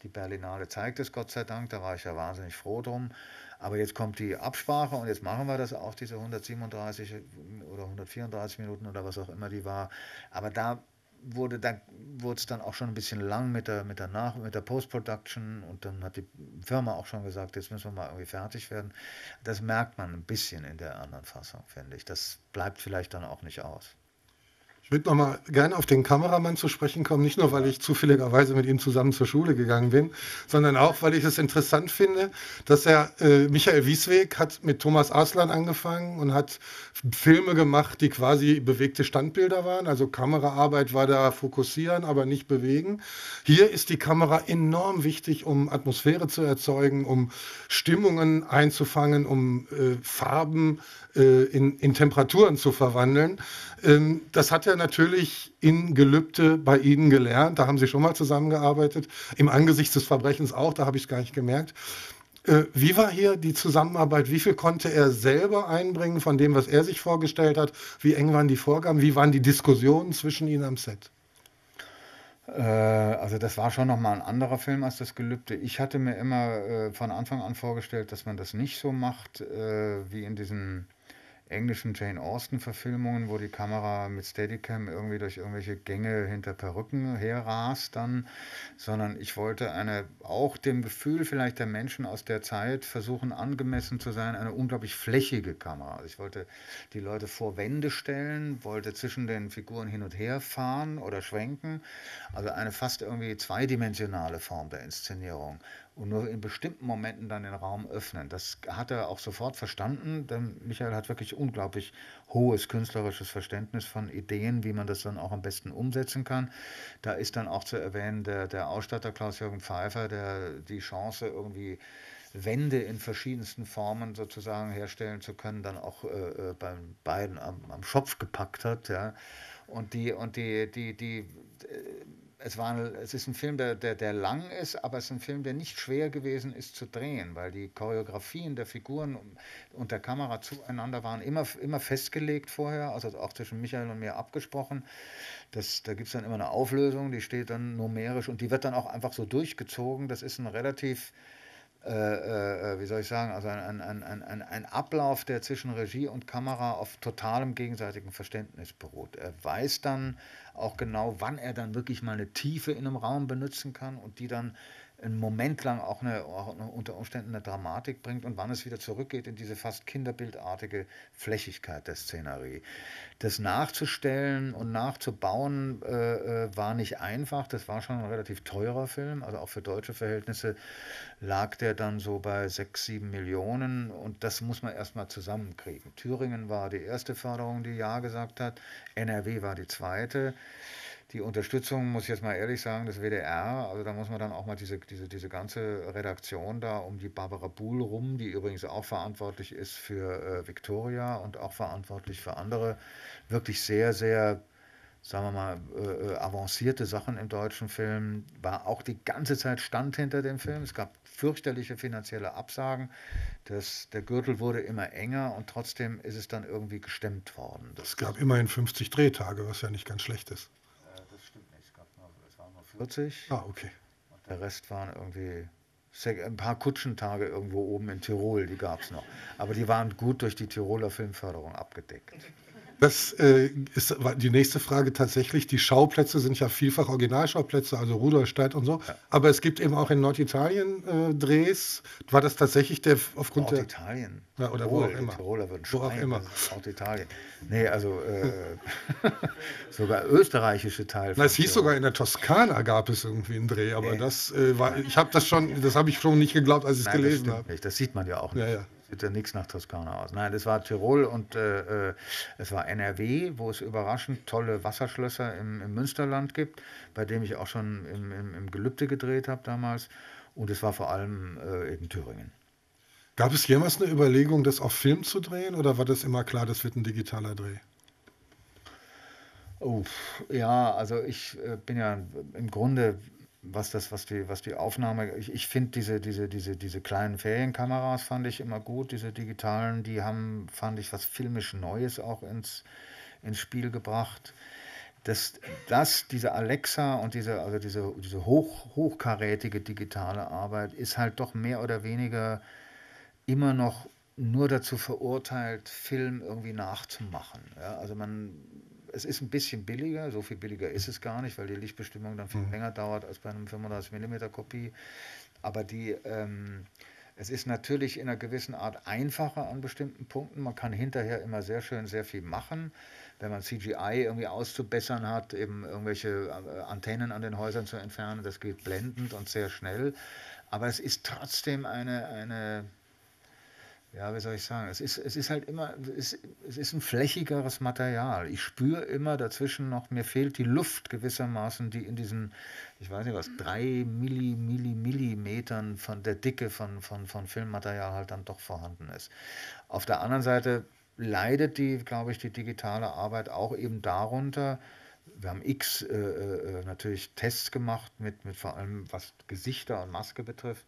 Die Berlinale zeigt es, Gott sei Dank, da war ich ja wahnsinnig froh drum. Aber jetzt kommt die Absprache und jetzt machen wir das auch, diese hundertsiebenunddreißig oder hundertvierunddreißig Minuten oder was auch immer die war. Aber da wurde da wurde es dann auch schon ein bisschen lang mit der, mit der, Nach mit der Post-Production und dann hat die Firma auch schon gesagt, jetzt müssen wir mal irgendwie fertig werden. Das merkt man ein bisschen in der anderen Fassung, finde ich. Das bleibt vielleicht dann auch nicht aus. Ich würde noch mal gerne auf den Kameramann zu sprechen kommen, nicht nur, weil ich zufälligerweise mit ihm zusammen zur Schule gegangen bin, sondern auch, weil ich es interessant finde, dass er, äh, Michael Wiesweg hat mit Thomas Arslan angefangen und hat Filme gemacht, die quasi bewegte Standbilder waren, also Kameraarbeit war da fokussieren, aber nicht bewegen. Hier ist die Kamera enorm wichtig, um Atmosphäre zu erzeugen, um Stimmungen einzufangen, um äh, Farben äh, in, in Temperaturen zu verwandeln. Ähm, das hat er natürlich in Gelübde bei Ihnen gelernt. Da haben Sie schon mal zusammengearbeitet. Im Angesicht des Verbrechens auch, da habe ich es gar nicht gemerkt. Äh, wie war hier die Zusammenarbeit? Wie viel konnte er selber einbringen von dem, was er sich vorgestellt hat? Wie eng waren die Vorgaben? Wie waren die Diskussionen zwischen Ihnen am Set? Äh, also das war schon nochmal ein anderer Film als das Gelübde. Ich hatte mir immer äh, von Anfang an vorgestellt, dass man das nicht so macht, äh, wie in diesen englischen Jane Austen-Verfilmungen, wo die Kamera mit Steadicam irgendwie durch irgendwelche Gänge hinter Perücken herrast dann, sondern ich wollte eine, auch dem Gefühl vielleicht der Menschen aus der Zeit versuchen, angemessen zu sein, eine unglaublich flächige Kamera. Also ich wollte die Leute vor Wände stellen, wollte zwischen den Figuren hin und her fahren oder schwenken, also eine fast irgendwie zweidimensionale Form der Inszenierung. Und nur in bestimmten Momenten dann den Raum öffnen. Das hat er auch sofort verstanden, denn Michael hat wirklich unglaublich hohes künstlerisches Verständnis von Ideen, wie man das dann auch am besten umsetzen kann. Da ist dann auch zu erwähnen der, der Ausstatter Klaus-Jürgen Pfeiffer, der die Chance irgendwie Wände in verschiedensten Formen sozusagen herstellen zu können, dann auch äh, beim beiden am, am Schopf gepackt hat. Ja. Und die, und die, die, die, äh, Es, war, es ist ein Film, der, der, der lang ist, aber es ist ein Film, der nicht schwer gewesen ist zu drehen, weil die Choreografien der Figuren und der Kamera zueinander waren immer, immer festgelegt vorher, also auch zwischen Michael und mir abgesprochen. Das, da gibt es dann immer eine Auflösung, die steht dann numerisch und die wird dann auch einfach so durchgezogen. Das ist ein relativ, äh, äh, wie soll ich sagen, also ein, ein, ein, ein, ein Ablauf, der zwischen Regie und Kamera auf totalem gegenseitigen Verständnis beruht. Er weiß dann auch genau, wann er dann wirklich mal eine Tiefe in einem Raum benutzen kann und die dann einen Moment lang auch, eine, auch eine, unter Umständen eine Dramatik bringt und wann es wieder zurückgeht in diese fast kinderbildartige Flächigkeit der Szenerie. Das nachzustellen und nachzubauen äh, war nicht einfach, das war schon ein relativ teurer Film, also auch für deutsche Verhältnisse lag der dann so bei sechs, sieben Millionen und das muss man erstmal zusammenkriegen. Thüringen war die erste Förderung, die Ja gesagt hat, N R W war die zweite. Die Unterstützung, muss ich jetzt mal ehrlich sagen, des W D R, also da muss man dann auch mal diese, diese, diese ganze Redaktion da um die Barbara Buhl rum, die übrigens auch verantwortlich ist für äh, Victoria und auch verantwortlich für andere wirklich sehr, sehr, sagen wir mal, äh, avancierte Sachen im deutschen Film, war auch die ganze Zeit Stand hinter dem Film. Es gab fürchterliche finanzielle Absagen. Das, der Gürtel wurde immer enger und trotzdem ist es dann irgendwie gestemmt worden. Das es gab immerhin fünfzig Drehtage, was ja nicht ganz schlecht ist. Das stimmt nicht, es, gab nur, es waren nur vierzig. Ah, okay. Und der Rest waren irgendwie ein paar Kutschentage irgendwo oben in Tirol, die gab es noch. Aber die waren gut durch die Tiroler Filmförderung abgedeckt. Das äh, ist die nächste Frage tatsächlich. Die Schauplätze sind ja vielfach Originalschauplätze, also Rudolstadt und so. Ja. Aber es gibt eben auch in Norditalien äh, Drehs. War das tatsächlich der aufgrund der... Norditalien? Ja, oder Tirol, wo auch immer. Die Tiroler würden wo auch immer. Norditalien. Nee, also äh, sogar österreichische Teil. Na, es hieß sogar in der Toskana gab es irgendwie einen Dreh, aber nee. das äh, war, ich habe das schon, das habe ich schon nicht geglaubt, als ich es gelesen habe. Nicht. Das sieht man ja auch nicht. Ja, ja. Sieht ja nichts nach Toskana aus. Nein, das war Tirol und äh, es war N R W, wo es überraschend tolle Wasserschlösser im, im Münsterland gibt, bei dem ich auch schon im, im, im Gelübde gedreht habe damals. Und es war vor allem äh, eben Thüringen. Gab es jemals eine Überlegung, das auf Film zu drehen oder war das immer klar, das wird ein digitaler Dreh? Oh, ja, also ich äh, bin ja im Grunde, was das, was die, was die Aufnahme, ich, ich finde diese, diese, diese, diese kleinen Ferienkameras fand ich immer gut, diese digitalen, die haben, fand ich, was filmisch Neues auch ins, ins Spiel gebracht. dass das, diese Alexa und diese, also diese, diese hoch, hochkarätige digitale Arbeit ist halt doch mehr oder weniger immer noch nur dazu verurteilt, Film irgendwie nachzumachen. Ja, also man, es ist ein bisschen billiger, so viel billiger ist es gar nicht, weil die Lichtbestimmung dann viel mhm. länger dauert als bei einem fünfunddreißig Millimeter Kopie. Aber die, ähm, es ist natürlich in einer gewissen Art einfacher an bestimmten Punkten. Man kann hinterher immer sehr schön sehr viel machen. Wenn man C G I irgendwie auszubessern hat, eben irgendwelche Antennen an den Häusern zu entfernen, das geht blendend und sehr schnell. Aber es ist trotzdem eine, eine ja, wie soll ich sagen, es ist, es ist halt immer, es ist, es ist ein flächigeres Material. Ich spüre immer dazwischen noch, mir fehlt die Luft gewissermaßen, die in diesen, ich weiß nicht was, drei Milli, Milli, Millimetern von der Dicke von, von, von Filmmaterial halt dann doch vorhanden ist. Auf der anderen Seite leidet die, glaube ich, die digitale Arbeit auch eben darunter. Wir haben x äh, äh, natürlich Tests gemacht, mit, mit vor allem was Gesichter und Maske betrifft.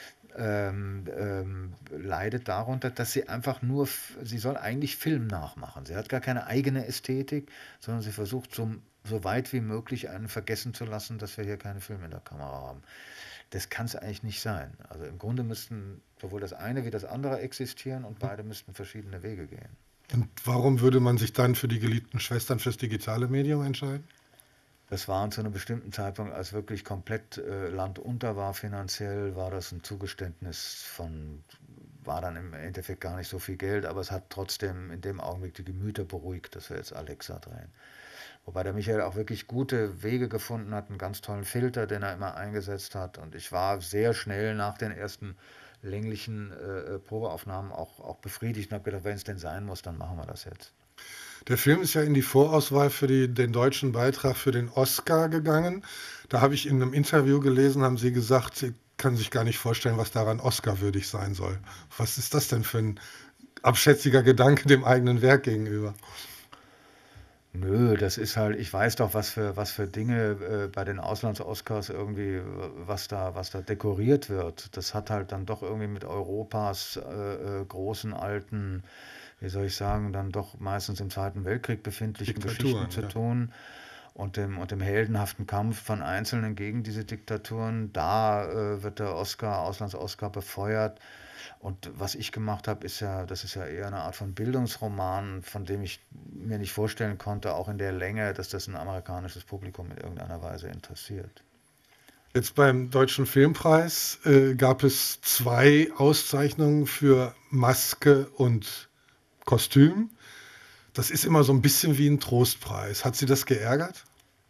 Ähm, ähm, leidet darunter, dass sie einfach nur, sie soll eigentlich Film nachmachen. Sie hat gar keine eigene Ästhetik, sondern sie versucht so, so weit wie möglich einen vergessen zu lassen, dass wir hier keine Filme in der Kamera haben. Das kann es eigentlich nicht sein. Also im Grunde müssten sowohl das eine wie das andere existieren und beide müssten verschiedene Wege gehen. Und warum würde man sich dann für die geliebten Schwestern fürs digitale Medium entscheiden? Das war zu einem bestimmten Zeitpunkt, als wirklich komplett äh, Land unter war finanziell, war das ein Zugeständnis von, war dann im Endeffekt gar nicht so viel Geld, aber es hat trotzdem in dem Augenblick die Gemüter beruhigt, dass wir jetzt Alexa drehen. Wobei der Michael auch wirklich gute Wege gefunden hat, einen ganz tollen Filter, den er immer eingesetzt hat. Und ich war sehr schnell nach den ersten länglichen äh, Probeaufnahmen auch, auch befriedigt und habe gedacht, wenn es denn sein muss, dann machen wir das jetzt. Der Film ist ja in die Vorauswahl für die, den deutschen Beitrag für den Oscar gegangen. Da habe ich in einem Interview gelesen, haben Sie gesagt, Sie können sich gar nicht vorstellen, was daran Oscar-würdig sein soll. Was ist das denn für ein abschätziger Gedanke dem eigenen Werk gegenüber? Nö, das ist halt, ich weiß doch, was für, was für Dinge äh, bei den Auslands-Oscars irgendwie, was da, was da dekoriert wird. Das hat halt dann doch irgendwie mit Europas äh, großen, alten, wie soll ich sagen, dann doch meistens im Zweiten Weltkrieg befindlichen Geschichten zu ja. tun und dem, und dem heldenhaften Kampf von Einzelnen gegen diese Diktaturen. Da äh, wird der Oscar, Auslands-Oscar befeuert. Und was ich gemacht habe, ist ja, das ist ja eher eine Art von Bildungsroman, von dem ich mir nicht vorstellen konnte, auch in der Länge, dass das ein amerikanisches Publikum in irgendeiner Weise interessiert. Jetzt beim Deutschen Filmpreis äh, gab es zwei Auszeichnungen für Maske und Kostüm. Das ist immer so ein bisschen wie ein Trostpreis. Hat Sie das geärgert?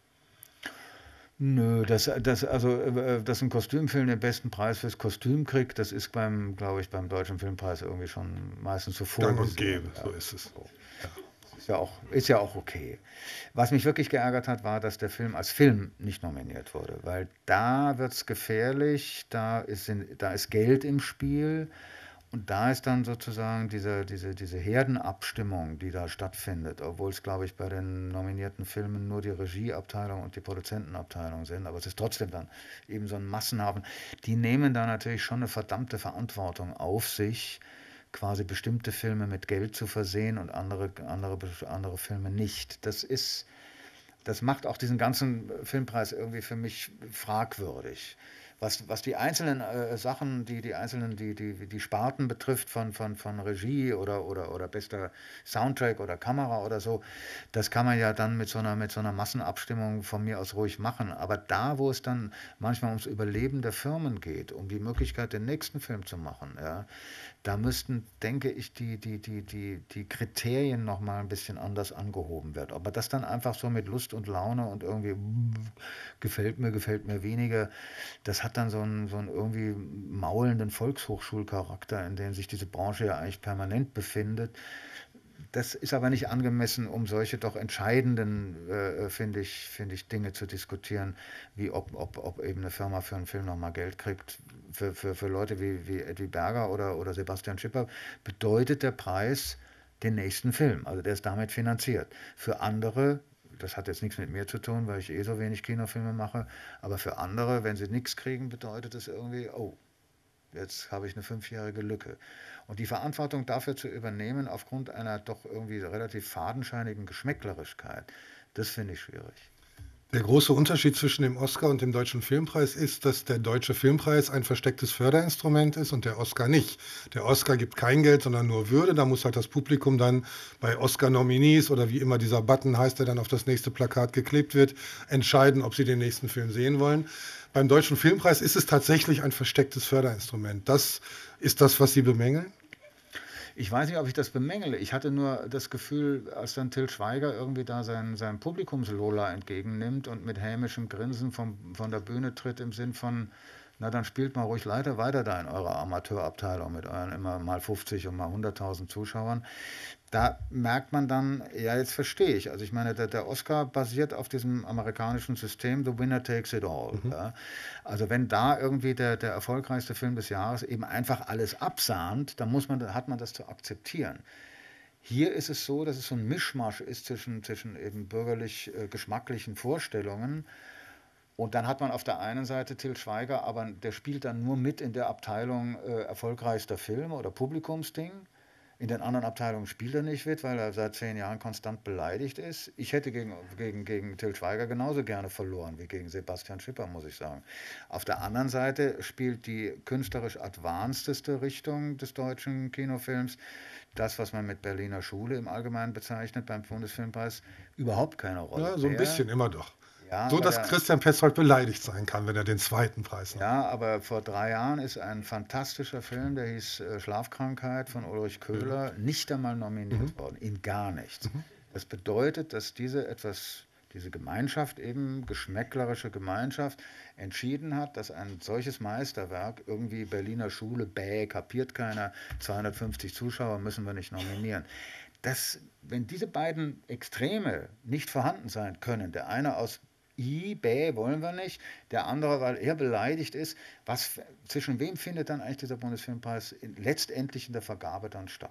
Nö, das, das, also, dass ein Kostümfilm den besten Preis fürs Kostüm kriegt, das ist beim, glaube ich, beim Deutschen Filmpreis irgendwie schon meistens so vorgesehen. Gang und gäbe, so ist es. Ja. Ist ja auch, ist ja auch okay. Was mich wirklich geärgert hat, war, dass der Film als Film nicht nominiert wurde, weil da wird es gefährlich, da ist, da ist Geld im Spiel. Und da ist dann sozusagen diese, diese, diese Herdenabstimmung, die da stattfindet, obwohl es, glaube ich, bei den nominierten Filmen nur die Regieabteilung und die Produzentenabteilung sind, aber es ist trotzdem dann eben so ein Massenhafen. Die nehmen da natürlich schon eine verdammte Verantwortung auf sich, quasi bestimmte Filme mit Geld zu versehen und andere, andere, andere Filme nicht. Das ist, das macht auch diesen ganzen Filmpreis irgendwie für mich fragwürdig. Was, was die einzelnen äh, Sachen, die, die einzelnen, die, die, die Sparten betrifft von, von, von Regie oder, oder, oder bester Soundtrack oder Kamera oder so, das kann man ja dann mit so einer, mit so einer Massenabstimmung von mir aus ruhig machen. Aber da, wo es dann manchmal ums Überleben der Firmen geht, um die Möglichkeit, den nächsten Film zu machen, ja, da müssten, denke ich, die, die, die, die, die Kriterien nochmal ein bisschen anders angehoben werden. Aber das dann einfach so mit Lust und Laune und irgendwie gefällt mir, gefällt mir weniger, das hat dann so einen, so einen irgendwie maulenden Volkshochschulcharakter, in dem sich diese Branche ja eigentlich permanent befindet. Das ist aber nicht angemessen, um solche doch entscheidenden, äh, finde ich, finde ich, Dinge zu diskutieren, wie ob, ob, ob eben eine Firma für einen Film nochmal Geld kriegt. Für, für, für Leute wie, wie Edwin Berger oder, oder Sebastian Schipper bedeutet der Preis den nächsten Film. Also der ist damit finanziert. Für andere, das hat jetzt nichts mit mir zu tun, weil ich eh so wenig Kinofilme mache, aber für andere, wenn sie nichts kriegen, bedeutet es irgendwie, oh, jetzt habe ich eine fünfjährige Lücke. Und die Verantwortung dafür zu übernehmen, aufgrund einer doch irgendwie relativ fadenscheinigen Geschmäcklerigkeit, Das finde ich schwierig. Der große Unterschied zwischen dem Oscar und dem Deutschen Filmpreis ist, dass der Deutsche Filmpreis ein verstecktes Förderinstrument ist und der Oscar nicht. Der Oscar gibt kein Geld, sondern nur Würde. Da muss halt das Publikum dann bei Oscar-Nominees oder wie immer dieser Button heißt, der dann auf das nächste Plakat geklebt wird, entscheiden, ob sie den nächsten Film sehen wollen. Beim Deutschen Filmpreis ist es tatsächlich ein verstecktes Förderinstrument. Das ist das, was Sie bemängeln? Ich weiß nicht, ob ich das bemängele. Ich hatte nur das Gefühl, als dann Til Schweiger irgendwie da sein, sein Publikumslola entgegennimmt und mit hämischem Grinsen vom, von der Bühne tritt im Sinn von, na dann spielt mal ruhig weiter, weiter da in eurer Amateurabteilung mit euren immer mal fünfzig und mal hunderttausend Zuschauern. Da merkt man dann, ja, jetzt verstehe ich. Also ich meine, der, der Oscar basiert auf diesem amerikanischen System, the winner takes it all. Mhm. Ja. Also wenn da irgendwie der, der erfolgreichste Film des Jahres eben einfach alles absahnt, dann muss man, hat man das zu akzeptieren. Hier ist es so, dass es so ein Mischmasch ist zwischen, zwischen eben bürgerlich-geschmacklichen Vorstellungen. Und dann hat man auf der einen Seite Til Schweiger, aber der spielt dann nur mit in der Abteilung äh, erfolgreichster Film oder Publikumsding. In den anderen Abteilungen spielt er nicht mit, weil er seit zehn Jahren konstant beleidigt ist. Ich hätte gegen, gegen, gegen Til Schweiger genauso gerne verloren wie gegen Sebastian Schipper, muss ich sagen. Auf der anderen Seite spielt die künstlerisch advancedeste Richtung des deutschen Kinofilms, das, was man mit Berliner Schule im Allgemeinen bezeichnet, beim Bundesfilmpreis, überhaupt keine Rolle. Ja, so ein mehr. bisschen immer doch. Ja, so, dass der, Christian Petzold beleidigt sein kann, wenn er den zweiten Preis hat. Ja, aber vor drei Jahren ist ein fantastischer Film, der hieß äh, Schlafkrankheit von Ulrich Köhler, mhm. nicht einmal nominiert mhm. worden, in gar nichts. Mhm. Das bedeutet, dass diese etwas, diese Gemeinschaft eben, geschmäcklerische Gemeinschaft, entschieden hat, dass ein solches Meisterwerk, irgendwie Berliner Schule, bäh, kapiert keiner, zweihundertfünfzig Zuschauer müssen wir nicht nominieren. Das, wenn diese beiden Extreme nicht vorhanden sein können, der eine aus I, bäh, wollen wir nicht. Der andere, weil er beleidigt ist. Was, zwischen wem findet dann eigentlich dieser Bundesfilmpreis in, letztendlich in der Vergabe dann statt?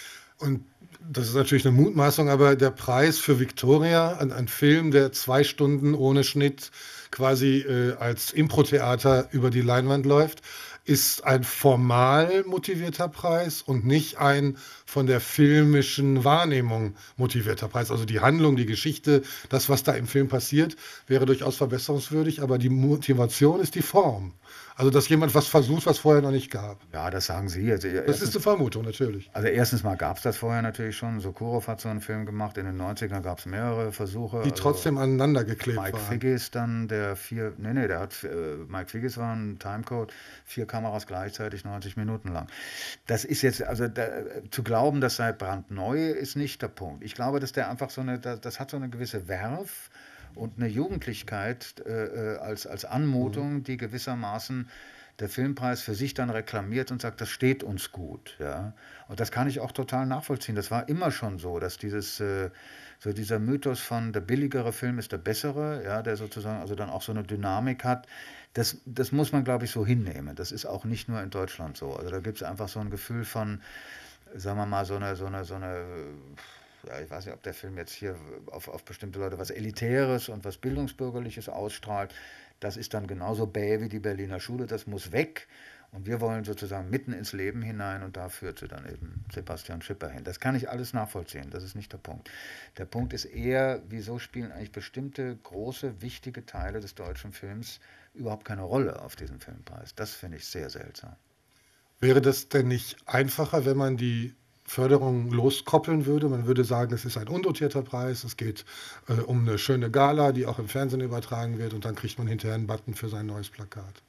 Und das ist natürlich eine Mutmaßung, aber der Preis für Victoria, ein, ein Film, der zwei Stunden ohne Schnitt quasi äh, als Improtheater über die Leinwand läuft, ist ein formal motivierter Preis und nicht ein von der filmischen Wahrnehmung motivierter Preis. Also die Handlung, die Geschichte, das, was da im Film passiert, wäre durchaus verbesserungswürdig, aber die Motivation ist die Form. Also, dass jemand was versucht, was vorher noch nicht gab. Ja, das sagen Sie. Also das erstens, ist eine Vermutung, natürlich. Also erstens mal gab es das vorher natürlich schon. Sokurov hat so einen Film gemacht. In den neunzigern gab es mehrere Versuche. Die trotzdem also aneinander geklebt Mike waren. Mike Figgis dann, der vier, nee, nee, der hat, äh, Mike Figgis war ein Timecode, vier Kameras gleichzeitig, neunzig Minuten lang. Das ist jetzt, also da, zu glauben, das sei brandneu, ist nicht der Punkt. Ich glaube, dass der einfach so eine, das, das hat so eine gewisse Werf und eine Jugendlichkeit äh, als, als Anmutung, die gewissermaßen der Filmpreis für sich dann reklamiert und sagt, das steht uns gut. Ja? Und das kann ich auch total nachvollziehen. Das war immer schon so, dass dieses, äh, so dieser Mythos von der billigere Film ist der bessere, ja, der sozusagen also dann auch so eine Dynamik hat, das, das muss man, glaube ich, so hinnehmen. Das ist auch nicht nur in Deutschland so. Also da gibt es einfach so ein Gefühl von, sagen wir mal, so eine, so eine, so eine ja, ich weiß nicht, ob der Film jetzt hier auf, auf bestimmte Leute was Elitäres und was Bildungsbürgerliches ausstrahlt. Das ist dann genauso bäh wie die Berliner Schule, das muss weg. Und wir wollen sozusagen mitten ins Leben hinein und da führte dann eben Sebastian Schipper hin. Das kann ich alles nachvollziehen, das ist nicht der Punkt. Der Punkt ist eher, wieso spielen eigentlich bestimmte große, wichtige Teile des deutschen Films überhaupt keine Rolle auf diesem Filmpreis. Das finde ich sehr seltsam. Wäre das denn nicht einfacher, wenn man die Förderung loskoppeln würde? Man würde sagen, es ist ein undotierter Preis, es geht äh, um eine schöne Gala, die auch im Fernsehen übertragen wird und dann kriegt man hinterher einen Button für sein neues Plakat.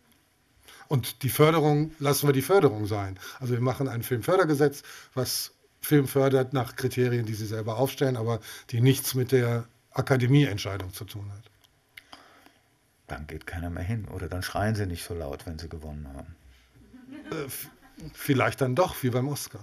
Und die Förderung, lassen wir die Förderung sein. Also wir machen ein Filmfördergesetz, was Film fördert nach Kriterien, die sie selber aufstellen, aber die nichts mit der Akademieentscheidung zu tun hat. Dann geht keiner mehr hin oder dann schreien sie nicht so laut, wenn sie gewonnen haben. Äh, vielleicht dann doch, wie beim Oscar.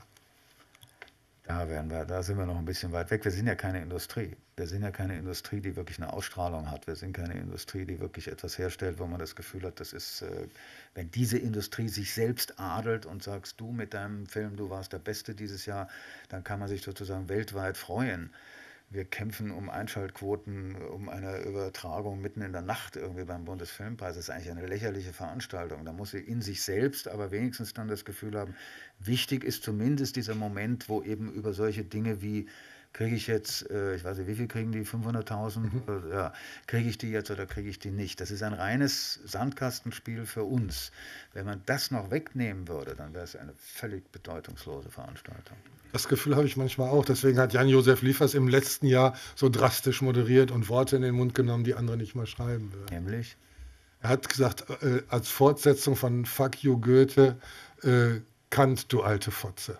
Da, werden wir, da sind wir noch ein bisschen weit weg. Wir sind ja keine Industrie. Wir sind ja keine Industrie, die wirklich eine Ausstrahlung hat. Wir sind keine Industrie, die wirklich etwas herstellt, wo man das Gefühl hat, das ist, äh, wenn diese Industrie sich selbst adelt und sagst, du mit deinem Film, du warst der Beste dieses Jahr, dann kann man sich sozusagen weltweit freuen. Wir kämpfen um Einschaltquoten, um eine Übertragung mitten in der Nacht irgendwie beim Bundesfilmpreis. Das ist eigentlich eine lächerliche Veranstaltung. Da muss sie in sich selbst aber wenigstens dann das Gefühl haben, wichtig ist zumindest dieser Moment, wo eben über solche Dinge wie kriege ich jetzt, äh, ich weiß nicht, wie viel kriegen die, fünfhunderttausend? Mhm. Ja, kriege ich die jetzt oder kriege ich die nicht? Das ist ein reines Sandkastenspiel für uns. Wenn man das noch wegnehmen würde, dann wäre es eine völlig bedeutungslose Veranstaltung. Das Gefühl habe ich manchmal auch. Deswegen hat Jan-Josef Liefers im letzten Jahr so drastisch moderiert und Worte in den Mund genommen, die andere nicht mal schreiben würden. Nämlich? Er hat gesagt, äh, als Fortsetzung von Fuck you Goethe, äh, Kant, du alte Fotze.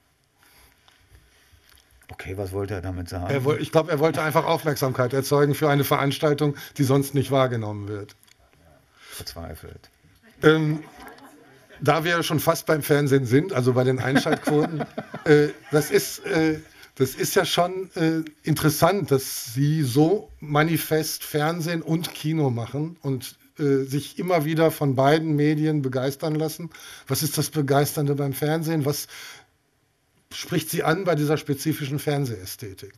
Okay, was wollte er damit sagen? Er woll, ich glaube, er wollte einfach Aufmerksamkeit erzeugen für eine Veranstaltung, die sonst nicht wahrgenommen wird. Verzweifelt. Ähm, Da wir schon fast beim Fernsehen sind, also bei den Einschaltquoten, äh, das, ist, äh, das ist ja schon äh, interessant, dass Sie so manifest Fernsehen und Kino machen und äh, sich immer wieder von beiden Medien begeistern lassen. Was ist das Begeisternde beim Fernsehen? Was spricht Sie an bei dieser spezifischen Fernsehästhetik?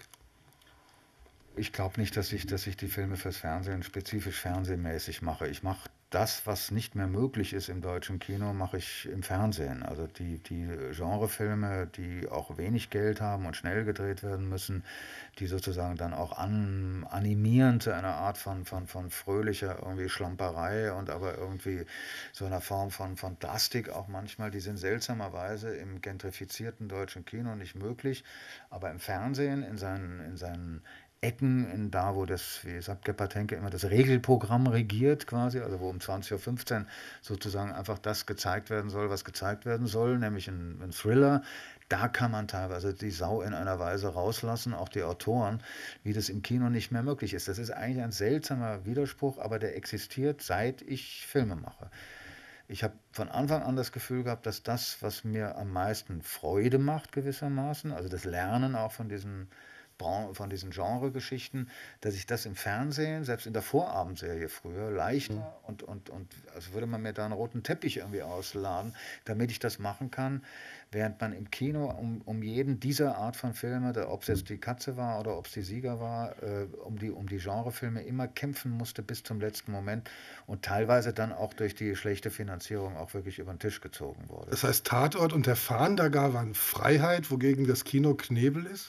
Ich glaube nicht, dass ich, dass ich die Filme fürs Fernsehen spezifisch fernsehmäßig mache. Ich mache das, was nicht mehr möglich ist im deutschen Kino, mache ich im Fernsehen. Also die, die Genrefilme, die auch wenig Geld haben und schnell gedreht werden müssen, die sozusagen dann auch an, animieren zu einer Art von, von, von fröhlicher irgendwie Schlamperei und aber irgendwie so einer Form von, von Plastik auch manchmal, die sind seltsamerweise im gentrifizierten deutschen Kino nicht möglich. Aber im Fernsehen, in seinen, in seinen Ecken, in da, wo das, wie sagt Gebhardt-Henke immer, das Regelprogramm regiert quasi, also wo um zwanzig Uhr fünfzehn sozusagen einfach das gezeigt werden soll, was gezeigt werden soll, nämlich ein, ein Thriller. Da kann man teilweise die Sau in einer Weise rauslassen, auch die Autoren, wie das im Kino nicht mehr möglich ist. Das ist eigentlich ein seltsamer Widerspruch, aber der existiert, seit ich Filme mache. Ich habe von Anfang an das Gefühl gehabt, dass das, was mir am meisten Freude macht gewissermaßen, also das Lernen auch von diesen von diesen Genre-Geschichten, dass ich das im Fernsehen, selbst in der Vorabendserie früher, leichter mhm. und, und, und als würde man mir da einen roten Teppich irgendwie ausladen, damit ich das machen kann, während man im Kino um, um jeden dieser Art von Filme, ob es jetzt die Katze war oder ob es die Sieger war, äh, um die, um die Genrefilme immer kämpfen musste bis zum letzten Moment und teilweise dann auch durch die schlechte Finanzierung auch wirklich über den Tisch gezogen wurde. Das heißt, Tatort und der Fahndagger waren Freiheit, wogegen das Kino Knebel ist?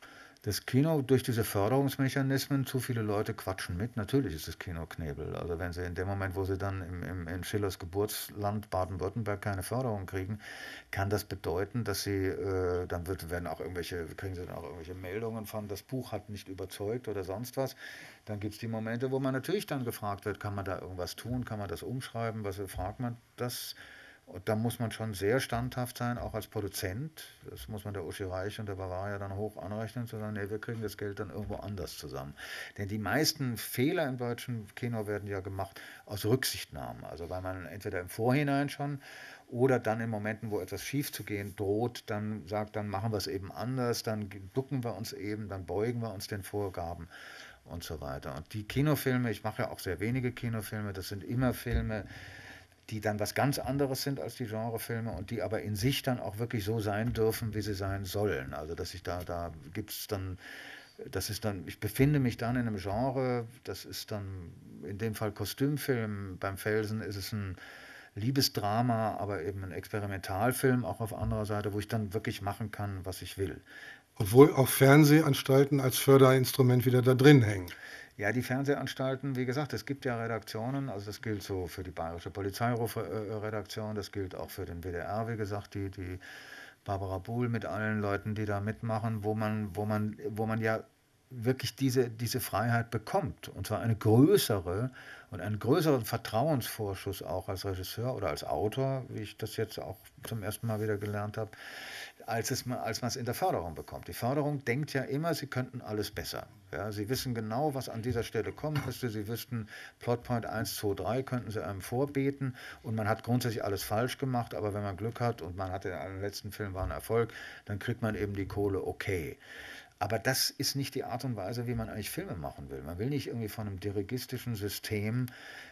Das Kino, durch diese Förderungsmechanismen, zu viele Leute quatschen mit, natürlich ist das Kino Knebel. Also wenn sie in dem Moment, wo sie dann im, im, in Schillers Geburtsland Baden-Württemberg keine Förderung kriegen, kann das bedeuten, dass sie, äh, dann wird, werden auch irgendwelche, kriegen sie dann auch irgendwelche Meldungen von, das Buch hat nicht überzeugt oder sonst was. Dann gibt es die Momente, wo man natürlich dann gefragt wird, kann man da irgendwas tun, kann man das umschreiben, was fragt man das? Und da muss man schon sehr standhaft sein, auch als Produzent. Das muss man der Uschi Reich und der Bavaria dann hoch anrechnen, zu sagen, nee, wir kriegen das Geld dann irgendwo anders zusammen. Denn die meisten Fehler im deutschen Kino werden ja gemacht aus Rücksichtnahmen. Also weil man entweder im Vorhinein schon oder dann in Momenten, wo etwas schief zu gehen droht, dann sagt, dann machen wir es eben anders, dann ducken wir uns eben, dann beugen wir uns den Vorgaben und so weiter. Und die Kinofilme, ich mache ja auch sehr wenige Kinofilme, das sind immer Filme, die dann was ganz anderes sind als die Genrefilme und die aber in sich dann auch wirklich so sein dürfen, wie sie sein sollen. Also dass ich da, da gibt es dann, das ist dann, ich befinde mich dann in einem Genre, das ist dann in dem Fall Kostümfilm, beim Felsen ist es ein Liebesdrama, aber eben ein Experimentalfilm auch auf anderer Seite, wo ich dann wirklich machen kann, was ich will. Obwohl auch Fernsehanstalten als Förderinstrument wieder da drin hängen. Ja, die Fernsehanstalten, wie gesagt, es gibt ja Redaktionen, also das gilt so für die Bayerische Polizeirufredaktion, das gilt auch für den W D R, wie gesagt, die, die Barbara Buhl mit allen Leuten, die da mitmachen, wo man, wo man, wo man ja wirklich diese, diese Freiheit bekommt. Und zwar eine größere und einen größeren Vertrauensvorschuss auch als Regisseur oder als Autor, wie ich das jetzt auch zum ersten Mal wieder gelernt habe, als, es, als man es in der Förderung bekommt. Die Förderung denkt ja immer, sie könnten alles besser. Ja, sie wissen genau, was an dieser Stelle kommen müsste. Sie wüssten, Plotpoint eins, zwei, drei könnten sie einem vorbeten und man hat grundsätzlich alles falsch gemacht, aber wenn man Glück hat und man hatte im letzten Film war ein Erfolg, dann kriegt man eben die Kohle okay. Aber das ist nicht die Art und Weise, wie man eigentlich Filme machen will. Man will nicht irgendwie von einem dirigistischen System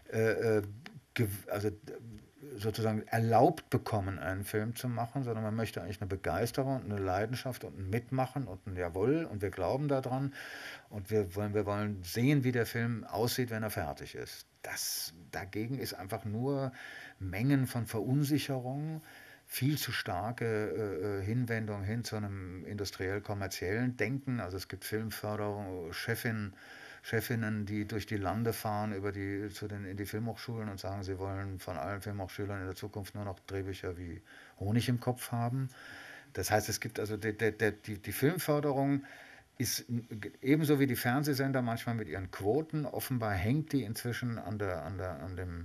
äh, also sozusagen erlaubt bekommen, einen Film zu machen, sondern man möchte eigentlich eine Begeisterung und eine Leidenschaft und ein Mitmachen und ein Jawohl und wir glauben daran und wir wollen, wir wollen sehen, wie der Film aussieht, wenn er fertig ist. Das dagegen ist einfach nur Mengen von Verunsicherung, viel zu starke äh, Hinwendung hin zu einem industriell-kommerziellen Denken. Also es gibt Filmförderung, Chefinnen, Chefinnen, die durch die Lande fahren über die, zu den, in die Filmhochschulen und sagen, sie wollen von allen Filmhochschülern in der Zukunft nur noch Drehbücher wie Honig im Kopf haben. Das heißt, es gibt also die, die, die, die Filmförderung ist ebenso wie die Fernsehsender manchmal mit ihren Quoten, offenbar hängt die inzwischen an der, an der, an dem,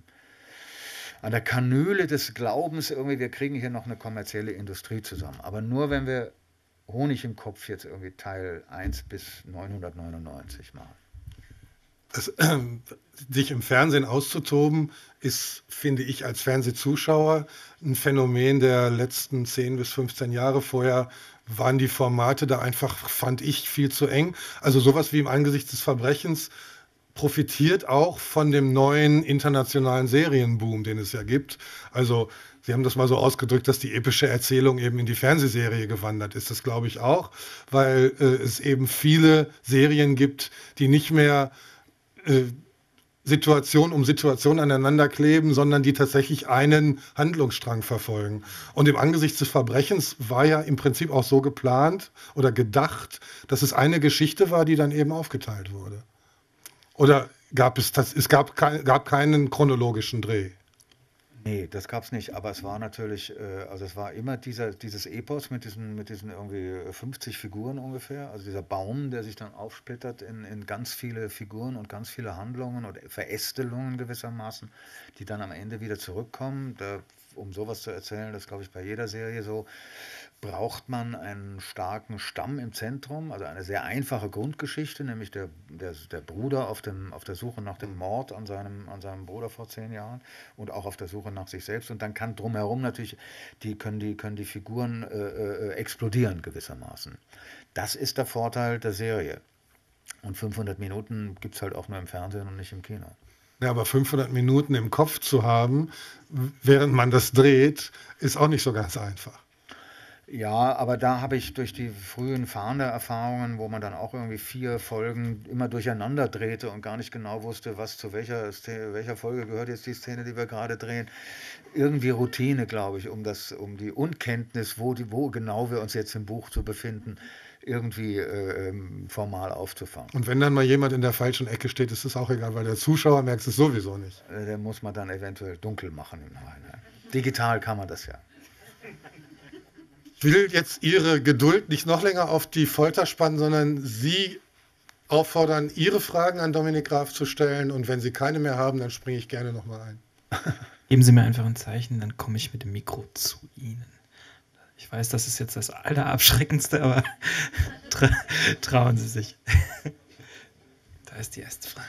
an der Kanüle des Glaubens, irgendwie, wir kriegen hier noch eine kommerzielle Industrie zusammen. Aber nur, wenn wir Honig im Kopf jetzt irgendwie Teil eins bis neunhundertneunundneunzig machen. Das, äh, sich im Fernsehen auszutoben, ist, finde ich, als Fernsehzuschauer ein Phänomen der letzten zehn bis fünfzehn Jahre. Vorher waren die Formate da einfach, fand ich, viel zu eng. Also sowas wie im Angesicht des Verbrechens profitiert auch von dem neuen internationalen Serienboom, den es ja gibt. Also Sie haben das mal so ausgedrückt, dass die epische Erzählung eben in die Fernsehserie gewandert ist. Das glaube ich auch, weil äh, es eben viele Serien gibt, die nicht mehr äh, Situation um Situation aneinander kleben, sondern die tatsächlich einen Handlungsstrang verfolgen. Und im Angesicht des Verbrechens war ja im Prinzip auch so geplant oder gedacht, dass es eine Geschichte war, die dann eben aufgeteilt wurde. Oder gab es das? Es gab, kein, gab keinen chronologischen Dreh. Nee, das gab es nicht, aber es war natürlich, äh, also es war immer dieser, dieses Epos mit diesen, mit diesen irgendwie fünfzig Figuren ungefähr, also dieser Baum, der sich dann aufsplittert in, in ganz viele Figuren und ganz viele Handlungen oder Verästelungen gewissermaßen, die dann am Ende wieder zurückkommen. Da, um sowas zu erzählen, das glaube ich bei jeder Serie so, braucht man einen starken Stamm im Zentrum, also eine sehr einfache Grundgeschichte, nämlich der, der, der Bruder auf, dem, auf der Suche nach dem Mord an seinem, an seinem Bruder vor zehn Jahren und auch auf der Suche nach sich selbst. Und dann kann drumherum natürlich, die können die, können die Figuren äh, äh, explodieren gewissermaßen. Das ist der Vorteil der Serie. Und fünfhundert Minuten gibt es halt auch nur im Fernsehen und nicht im Kino. Ja, aber fünfhundert Minuten im Kopf zu haben, während man das dreht, ist auch nicht so ganz einfach. Ja, aber da habe ich durch die frühen Fahnder-Erfahrungen, wo man dann auch irgendwie vier Folgen immer durcheinander drehte und gar nicht genau wusste, was zu welcher, Szene, welcher Folge gehört jetzt die Szene, die wir gerade drehen, irgendwie Routine, glaube ich, um das, um die Unkenntnis, wo, die, wo genau wir uns jetzt im Buch zu befinden, irgendwie äh, formal aufzufangen. Und wenn dann mal jemand in der falschen Ecke steht, ist es auch egal, weil der Zuschauer merkt es sowieso nicht. Äh, den muss man dann eventuell dunkel machen im Nachhinein. Digital kann man das ja. Ich will jetzt Ihre Geduld nicht noch länger auf die Folter spannen, sondern Sie auffordern, Ihre Fragen an Dominik Graf zu stellen. Und wenn Sie keine mehr haben, dann springe ich gerne nochmal ein. Geben Sie mir einfach ein Zeichen, dann komme ich mit dem Mikro zu Ihnen. Ich weiß, das ist jetzt das Allerabschreckendste, aber tra trauen Sie sich. Da ist die erste Frage.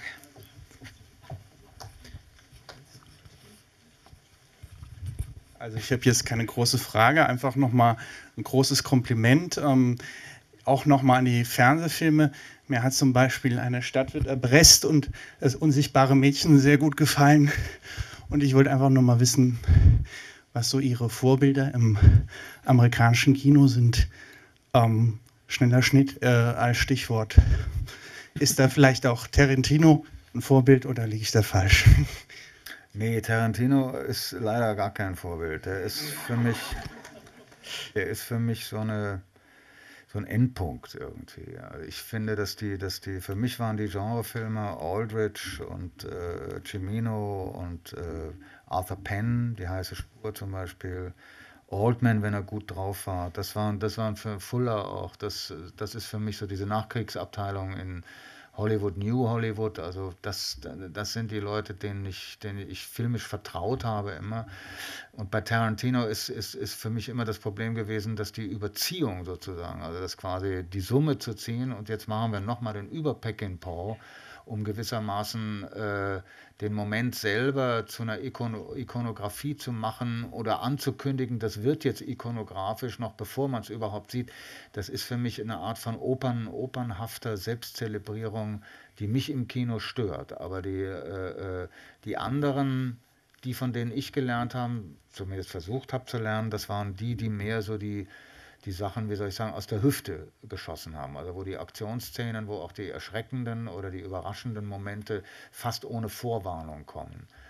Also ich habe jetzt keine große Frage, einfach nochmal ein großes Kompliment, ähm, auch nochmal an die Fernsehfilme. Mir hat zum Beispiel Eine Stadt wird erpresst und Das unsichtbare Mädchen sehr gut gefallen. Und ich wollte einfach nochmal wissen, was so Ihre Vorbilder im amerikanischen Kino sind. Ähm, schneller Schnitt äh, als Stichwort. Ist da vielleicht auch Tarantino ein Vorbild oder liege ich da falsch? Nee, Tarantino ist leider gar kein Vorbild. Der ist für mich, der ist für mich so, eine, so ein Endpunkt irgendwie. Also ich finde, dass die, dass die, für mich waren die Genrefilme Aldrich und äh, Cimino und äh, Arthur Penn, Die heiße Spur zum Beispiel, Oldman, wenn er gut drauf war. Das waren, das waren für Fuller auch. Das, das ist für mich so diese Nachkriegsabteilung in Hollywood, New Hollywood, also das, das sind die Leute, denen ich, denen ich filmisch vertraut habe immer. Und bei Tarantino ist, ist, ist für mich immer das Problem gewesen, dass die Überziehung sozusagen, also das quasi die Summe zu ziehen und jetzt machen wir nochmal den Über-Peckinpah, um gewissermaßen äh, den Moment selber zu einer Ikono Ikonografie zu machen oder anzukündigen, das wird jetzt ikonografisch, noch bevor man es überhaupt sieht. Das ist für mich eine Art von Opern, opernhafter Selbstzelebrierung, die mich im Kino stört. Aber die, äh, die anderen, die von denen ich gelernt habe, zumindest versucht habe zu lernen, das waren die, die mehr so die die Sachen, wie soll ich sagen, aus der Hüfte geschossen haben. Also wo die Aktionsszenen, wo auch die erschreckenden oder die überraschenden Momente fast ohne Vorwarnung kommen.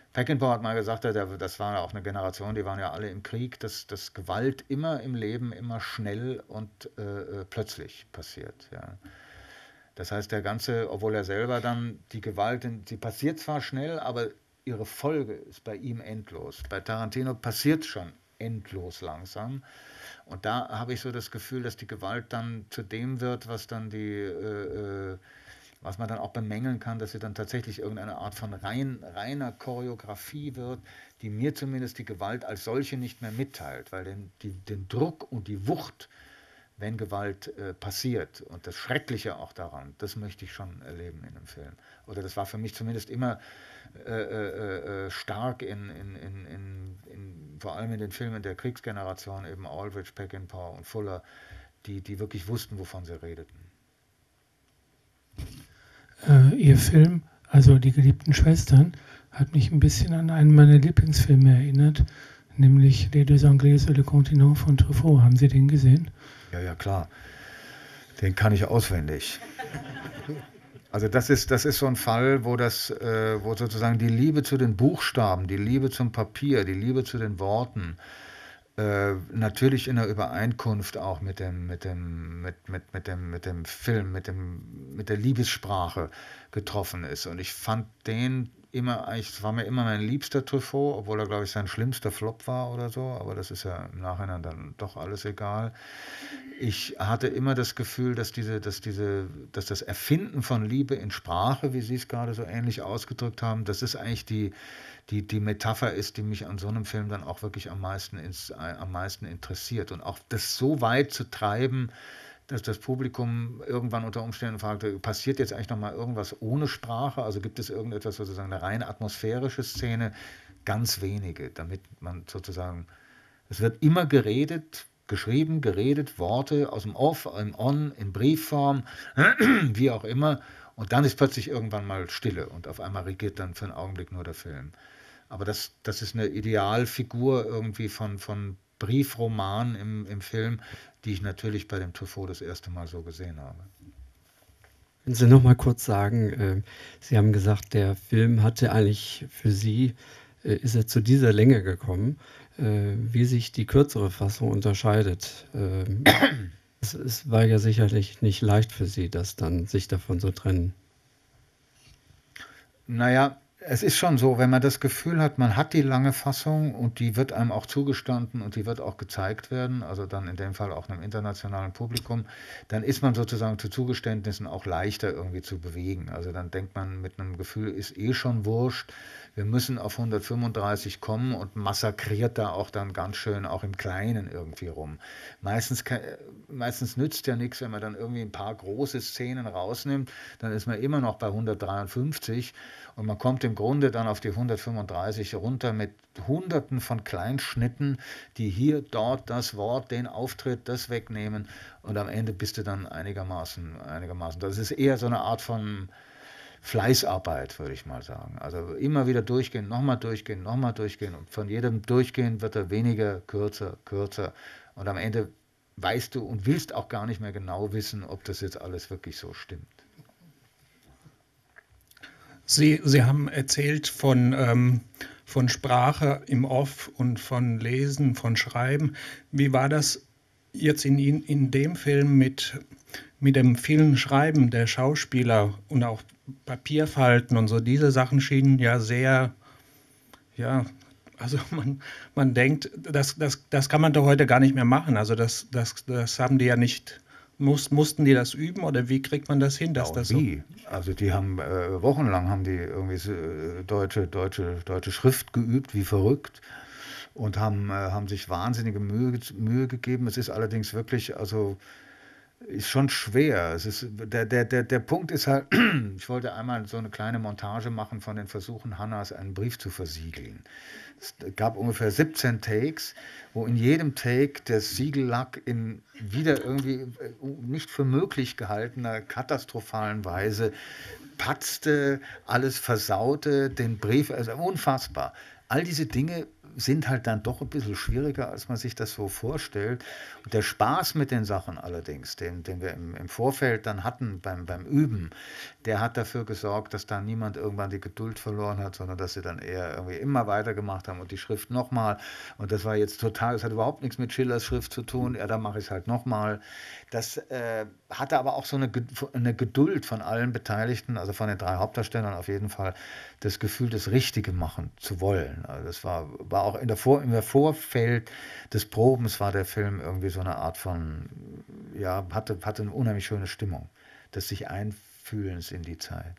Peckinpah hat mal gesagt, das war ja auch eine Generation, die waren ja alle im Krieg, dass, dass Gewalt immer im Leben immer schnell und äh, plötzlich passiert. Ja. Das heißt, der ganze, obwohl er selber dann die Gewalt, die passiert zwar schnell, aber ihre Folge ist bei ihm endlos. Bei Tarantino passiert schon endlos langsam. Und da habe ich so das Gefühl, dass die Gewalt dann zu dem wird, was dann die, äh, was man dann auch bemängeln kann, dass sie dann tatsächlich irgendeine Art von rein, reiner Choreografie wird, die mir zumindest die Gewalt als solche nicht mehr mitteilt, weil den, die, den Druck und die Wucht, wenn Gewalt äh, passiert und das Schreckliche auch daran, das möchte ich schon erleben in einem Film. Oder das war für mich zumindest immer äh, äh, äh, stark in, in, in, in, in, vor allem in den Filmen der Kriegsgeneration, eben Aldrich, Peckinpah und Fuller, die, die wirklich wussten, wovon sie redeten. Äh, ihr Film, also Die geliebten Schwestern, hat mich ein bisschen an einen meiner Lieblingsfilme erinnert, nämlich Les deux Anglais sur le continent von Truffaut. Haben Sie den gesehen? Ja, ja, klar. Den kann ich auswendig. Also das ist, das ist so ein Fall, wo, das, äh, wo sozusagen die Liebe zu den Buchstaben, die Liebe zum Papier, die Liebe zu den Worten, äh, natürlich in der Übereinkunft auch mit dem, mit dem, mit, mit, mit dem, mit dem Film, mit, dem, mit der Liebessprache getroffen ist. Und ich fand den immer, eigentlich, es war mir immer mein liebster Truffaut, obwohl er, glaube ich, sein schlimmster Flop war oder so, aber das ist ja im Nachhinein dann doch alles egal. Ich hatte immer das Gefühl, dass, diese, dass, diese, dass das Erfinden von Liebe in Sprache, wie Sie es gerade so ähnlich ausgedrückt haben, das ist eigentlich die, die, die Metapher ist, die mich an so einem Film dann auch wirklich am meisten, ins, äh, am meisten interessiert. Und auch das so weit zu treiben, dass das Publikum irgendwann unter Umständen fragte, passiert jetzt eigentlich nochmal irgendwas ohne Sprache? Also gibt es irgendetwas, sozusagen eine rein atmosphärische Szene? Ganz wenige, damit man sozusagen, es wird immer geredet, geschrieben, geredet, Worte aus dem Off, im On, in Briefform, wie auch immer. Und dann ist plötzlich irgendwann mal Stille und auf einmal regiert dann für einen Augenblick nur der Film. Aber das, das ist eine Idealfigur irgendwie von, von Briefroman im, im Film, die ich natürlich bei dem Truffaut das erste Mal so gesehen habe. Können Sie noch mal kurz sagen, äh, Sie haben gesagt, der Film hatte eigentlich für Sie, äh, ist er zu dieser Länge gekommen, äh, wie sich die kürzere Fassung unterscheidet. Ähm, es, es war ja sicherlich nicht leicht für Sie, das dann sich davon zu trennen. Naja, es ist schon so, wenn man das Gefühl hat, man hat die lange Fassung und die wird einem auch zugestanden und die wird auch gezeigt werden, also dann in dem Fall auch einem internationalen Publikum, dann ist man sozusagen zu Zugeständnissen auch leichter irgendwie zu bewegen. Also dann denkt man mit einem Gefühl, ist eh schon wurscht, wir müssen auf hundertfünfunddreißig kommen und massakriert da auch dann ganz schön auch im Kleinen irgendwie rum. Meistens, meistens nützt ja nichts, wenn man dann irgendwie ein paar große Szenen rausnimmt, dann ist man immer noch bei hundertdreiundfünfzig und man kommt im Grunde dann auf die hundertfünfunddreißig runter mit Hunderten von Kleinschnitten, die hier, dort das Wort, den Auftritt, das wegnehmen und am Ende bist du dann einigermaßen, einigermaßen. Das ist eher so eine Art von Fleißarbeit, würde ich mal sagen. Also immer wieder durchgehen, nochmal durchgehen, nochmal durchgehen und von jedem Durchgehen wird er weniger, kürzer, kürzer und am Ende weißt du und willst auch gar nicht mehr genau wissen, ob das jetzt alles wirklich so stimmt. Sie, Sie haben erzählt von, ähm, von Sprache im Off und von Lesen, von Schreiben. Wie war das jetzt in, in, in dem Film mit, mit dem vielen Schreiben der Schauspieler und auch Papierfalten und so? Diese Sachen schienen ja sehr, ja, also man, man denkt, das, das, das kann man doch heute gar nicht mehr machen. Also das, das, das haben die ja nicht... Muss, mussten die das üben oder wie kriegt man das hin, dass ja, das wie? So? Also die haben äh, wochenlang haben die irgendwie äh, deutsche, deutsche, deutsche Schrift geübt, wie verrückt und haben, äh, haben sich wahnsinnige Mühe, Mühe gegeben. Es ist allerdings wirklich, also ist schon schwer. Es ist, der, der, der, der Punkt ist halt, ich wollte einmal so eine kleine Montage machen von den Versuchen Hannas, einen Brief zu versiegeln. Es gab ungefähr siebzehn Takes, wo in jedem Take der Siegellack in wieder irgendwie nicht für möglich gehaltener, katastrophalen Weise patzte, alles versaute, den Brief, also unfassbar. All diese Dinge sind halt dann doch ein bisschen schwieriger, als man sich das so vorstellt. Und der Spaß mit den Sachen allerdings, den, den wir im, im Vorfeld dann hatten beim, beim Üben, der hat dafür gesorgt, dass da niemand irgendwann die Geduld verloren hat, sondern dass sie dann eher irgendwie immer weitergemacht haben und die Schrift nochmal. Und das war jetzt total, das hat überhaupt nichts mit Schillers Schrift zu tun, ja, dann mache ich es halt nochmal. Das äh, hatte aber auch so eine, eine Geduld von allen Beteiligten, also von den drei Hauptdarstellern auf jeden Fall, das Gefühl, das Richtige machen zu wollen. Also das war, war auch in der Vor, im Vorfeld des Probens war der Film irgendwie so eine Art von, ja, hatte, hatte eine unheimlich schöne Stimmung, des sich Einfühlens in die Zeit.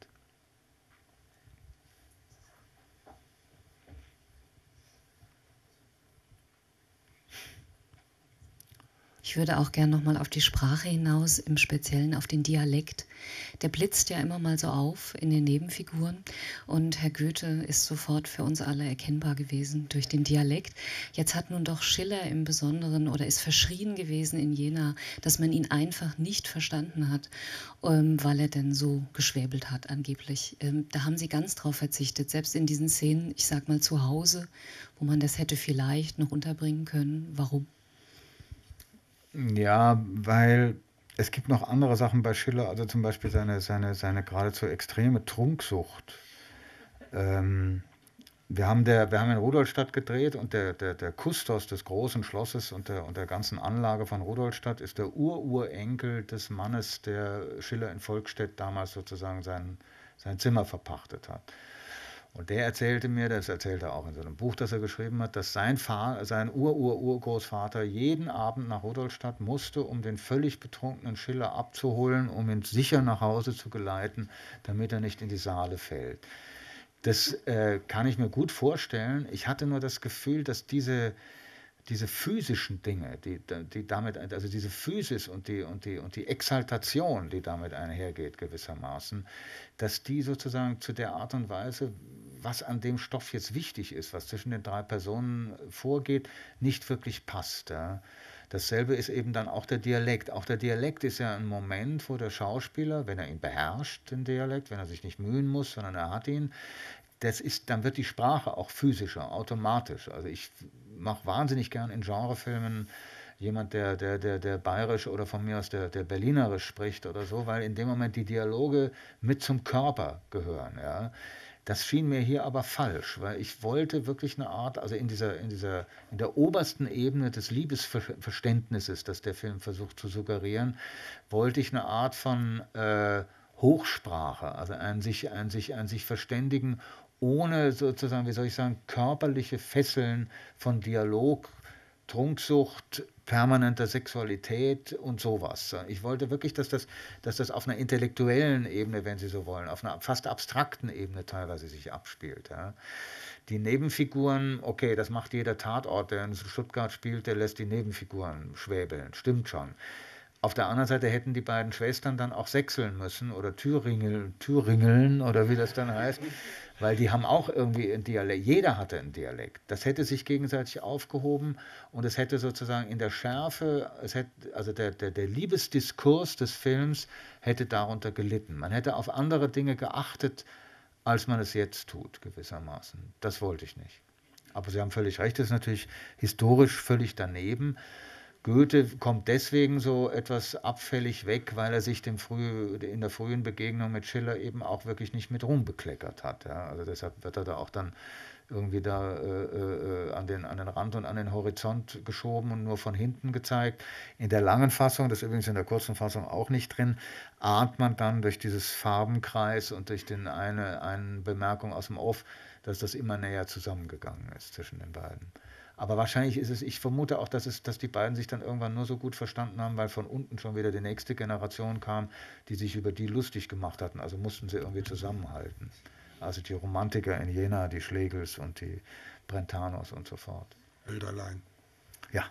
Ich würde auch gerne nochmal auf die Sprache hinaus, im Speziellen auf den Dialekt. Der blitzt ja immer mal so auf in den Nebenfiguren und Herr Goethe ist sofort für uns alle erkennbar gewesen durch den Dialekt. Jetzt hat nun doch Schiller im Besonderen oder ist verschrien gewesen in Jena, dass man ihn einfach nicht verstanden hat, ähm, weil er denn so geschwäbelt hat angeblich. Ähm, da haben Sie ganz drauf verzichtet, selbst in diesen Szenen, ich sag mal zu Hause, wo man das hätte vielleicht noch unterbringen können. Warum? Ja, weil es gibt noch andere Sachen bei Schiller, also zum Beispiel seine, seine, seine geradezu extreme Trunksucht. Ähm, wir, haben der, wir haben in Rudolstadt gedreht und der, der, der Kustos des großen Schlosses und der, und der ganzen Anlage von Rudolstadt ist der Ururenkel des Mannes, der Schiller in Volkstedt damals sozusagen sein, sein Zimmer verpachtet hat. Und der erzählte mir, das erzählt er auch in so einem Buch, das er geschrieben hat, dass sein, Vater, sein Ur-Ur-Urgroßvater jeden Abend nach Rudolstadt musste, um den völlig betrunkenen Schiller abzuholen, um ihn sicher nach Hause zu geleiten, damit er nicht in die Saale fällt. Das äh, kann ich mir gut vorstellen. Ich hatte nur das Gefühl, dass diese, diese physischen Dinge, die, die damit, also diese Physis und die, und, die, und die Exaltation, die damit einhergeht gewissermaßen, dass die sozusagen zu der Art und Weise, was an dem Stoff jetzt wichtig ist, was zwischen den drei Personen vorgeht, nicht wirklich passt. Ja. Dasselbe ist eben dann auch der Dialekt. Auch der Dialekt ist ja ein Moment, wo der Schauspieler, wenn er ihn beherrscht, den Dialekt, wenn er sich nicht mühen muss, sondern er hat ihn, das ist, dann wird die Sprache auch physischer, automatisch. Also ich mache wahnsinnig gern in Genrefilmen jemand, der, der, der, der bayerisch oder von mir aus der, der berlinerisch spricht oder so, weil in dem Moment die Dialoge mit zum Körper gehören. Ja. Das schien mir hier aber falsch, weil ich wollte wirklich eine Art, also in dieser, in dieser, in der obersten Ebene des Liebesverständnisses, das der Film versucht zu suggerieren, wollte ich eine Art von äh, Hochsprache, also ein sich, ein sich, ein sich verständigen, ohne sozusagen, wie soll ich sagen, körperliche Fesseln von Dialog, Trunksucht, permanenter Sexualität und sowas. Ich wollte wirklich, dass das, dass das auf einer intellektuellen Ebene, wenn Sie so wollen, auf einer fast abstrakten Ebene teilweise sich abspielt. Ja. Die Nebenfiguren, okay, das macht jeder Tatort, der in Stuttgart spielt, der lässt die Nebenfiguren schwäbeln, stimmt schon. Auf der anderen Seite hätten die beiden Schwestern dann auch sechseln müssen oder Thüringel, Thüringeln oder wie das dann heißt, weil die haben auch irgendwie einen Dialekt. Jeder hatte einen Dialekt. Das hätte sich gegenseitig aufgehoben und es hätte sozusagen in der Schärfe, es hätte, also der, der, der Liebesdiskurs des Films hätte darunter gelitten. Man hätte auf andere Dinge geachtet, als man es jetzt tut, gewissermaßen. Das wollte ich nicht. Aber Sie haben völlig recht, das ist natürlich historisch völlig daneben. Goethe kommt deswegen so etwas abfällig weg, weil er sich dem früh, in der frühen Begegnung mit Schiller eben auch wirklich nicht mit Ruhm bekleckert hat. Ja. Also deshalb wird er da auch dann irgendwie da äh, äh, an, den, an den Rand und an den Horizont geschoben und nur von hinten gezeigt. In der langen Fassung, das ist übrigens in der kurzen Fassung auch nicht drin, ahnt man dann durch dieses Farbenkreis und durch den eine, eine Bemerkung aus dem Off, dass das immer näher zusammengegangen ist zwischen den beiden. Aber wahrscheinlich ist es, ich vermute auch, dass, es, dass die beiden sich dann irgendwann nur so gut verstanden haben, weil von unten schon wieder die nächste Generation kam, die sich über die lustig gemacht hatten. Also mussten sie irgendwie zusammenhalten. Also die Romantiker in Jena, die Schlegels und die Brentanos und so fort. Hölderlein. Ja.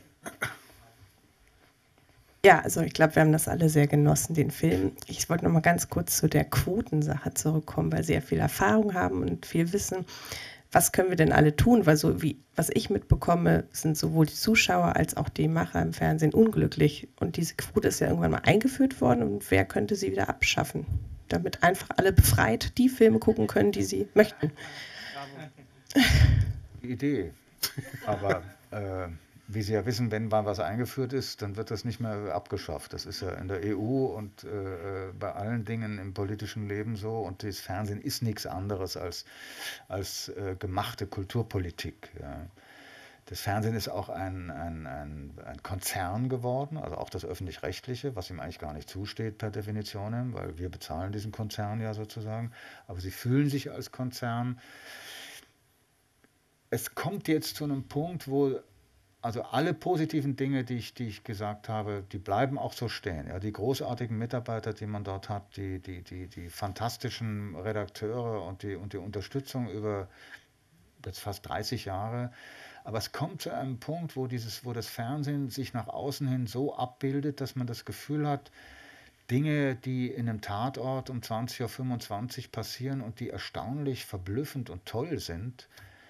Ja, also ich glaube, wir haben das alle sehr genossen, den Film. Ich wollte noch mal ganz kurz zu der Quotensache zurückkommen, weil Sie ja viel Erfahrung haben und viel Wissen. Was können wir denn alle tun? Weil so wie, was ich mitbekomme, sind sowohl die Zuschauer als auch die Macher im Fernsehen unglücklich. Und diese Quote ist ja irgendwann mal eingeführt worden. Und wer könnte sie wieder abschaffen? Damit einfach alle befreit die Filme gucken können, die sie möchten. Die Idee. Aber äh, wie Sie ja wissen, wenn mal was eingeführt ist, dann wird das nicht mehr abgeschafft. Das ist ja in der E U und äh, bei allen Dingen im politischen Leben so. Und das Fernsehen ist nichts anderes als, als äh, gemachte Kulturpolitik. Ja. Das Fernsehen ist auch ein, ein, ein, ein Konzern geworden, also auch das Öffentlich-Rechtliche, was ihm eigentlich gar nicht zusteht per Definition, weil wir bezahlen diesen Konzern ja sozusagen. Aber sie fühlen sich als Konzern. Es kommt jetzt zu einem Punkt, wo also alle positiven Dinge, die ich, die ich gesagt habe, die bleiben auch so stehen. Ja, die großartigen Mitarbeiter, die man dort hat, die, die, die, die fantastischen Redakteure und die, und die Unterstützung über jetzt fast dreißig Jahre. Aber es kommt zu einem Punkt, wo, dieses, wo das Fernsehen sich nach außen hin so abbildet, dass man das Gefühl hat, Dinge, die in einem Tatort um zwanzig Uhr fünfundzwanzig passieren und die erstaunlich verblüffend und toll sind,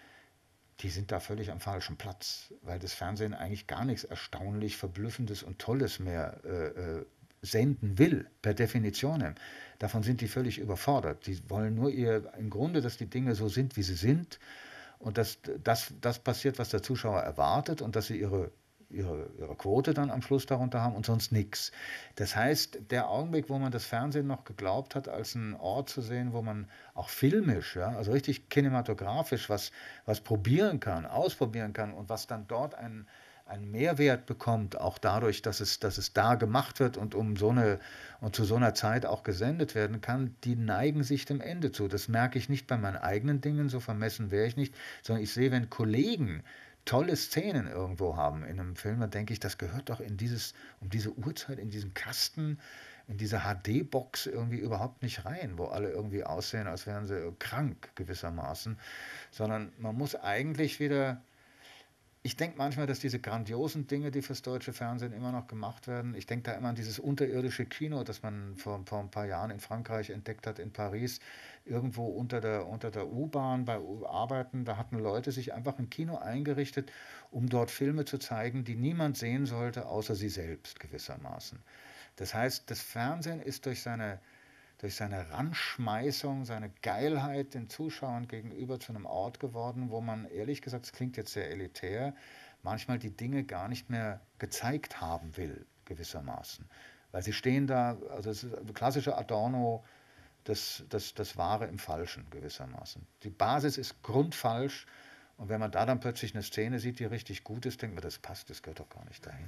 die sind da völlig am falschen Platz, weil das Fernsehen eigentlich gar nichts erstaunlich Verblüffendes und Tolles mehr äh, senden will, per Definition. Davon sind die völlig überfordert. Die wollen nur ihr, im Grunde, dass die Dinge so sind, wie sie sind und dass das, das passiert, was der Zuschauer erwartet und dass sie ihre Ihre, ihre Quote dann am Schluss darunter haben und sonst nichts. Das heißt, der Augenblick, wo man das Fernsehen noch geglaubt hat, als einen Ort zu sehen, wo man auch filmisch, ja, also richtig kinematografisch was, was probieren kann, ausprobieren kann und was dann dort einen, einen Mehrwert bekommt, auch dadurch, dass es, dass es da gemacht wird und, um so eine, und zu so einer Zeit auch gesendet werden kann, die neigen sich dem Ende zu. Das merke ich nicht bei meinen eigenen Dingen, so vermessen wäre ich nicht, sondern ich sehe, wenn Kollegen tolle Szenen irgendwo haben in einem Film, dann denke ich, das gehört doch in dieses, um diese Uhrzeit, in diesen Kasten, in diese H D-Box irgendwie überhaupt nicht rein, wo alle irgendwie aussehen, als wären sie krank gewissermaßen, sondern man muss eigentlich wieder, ich denke manchmal, dass diese grandiosen Dinge, die fürs deutsche Fernsehen immer noch gemacht werden, ich denke da immer an dieses unterirdische Kino, das man vor, vor ein paar Jahren in Frankreich entdeckt hat, in Paris, irgendwo unter der, unter der U-Bahn bei Arbeiten, da hatten Leute sich einfach ein Kino eingerichtet, um dort Filme zu zeigen, die niemand sehen sollte, außer sie selbst gewissermaßen. Das heißt, das Fernsehen ist durch seine, durch seine Ranschmeißung, seine Geilheit den Zuschauern gegenüber zu einem Ort geworden, wo man, ehrlich gesagt, es klingt jetzt sehr elitär, manchmal die Dinge gar nicht mehr gezeigt haben will, gewissermaßen. Weil sie stehen da, also es ist ein klassischer Adorno, Das, das, das Wahre im Falschen gewissermaßen. Die Basis ist grundfalsch und wenn man da dann plötzlich eine Szene sieht, die richtig gut ist, denkt man, das passt, das gehört doch gar nicht dahin.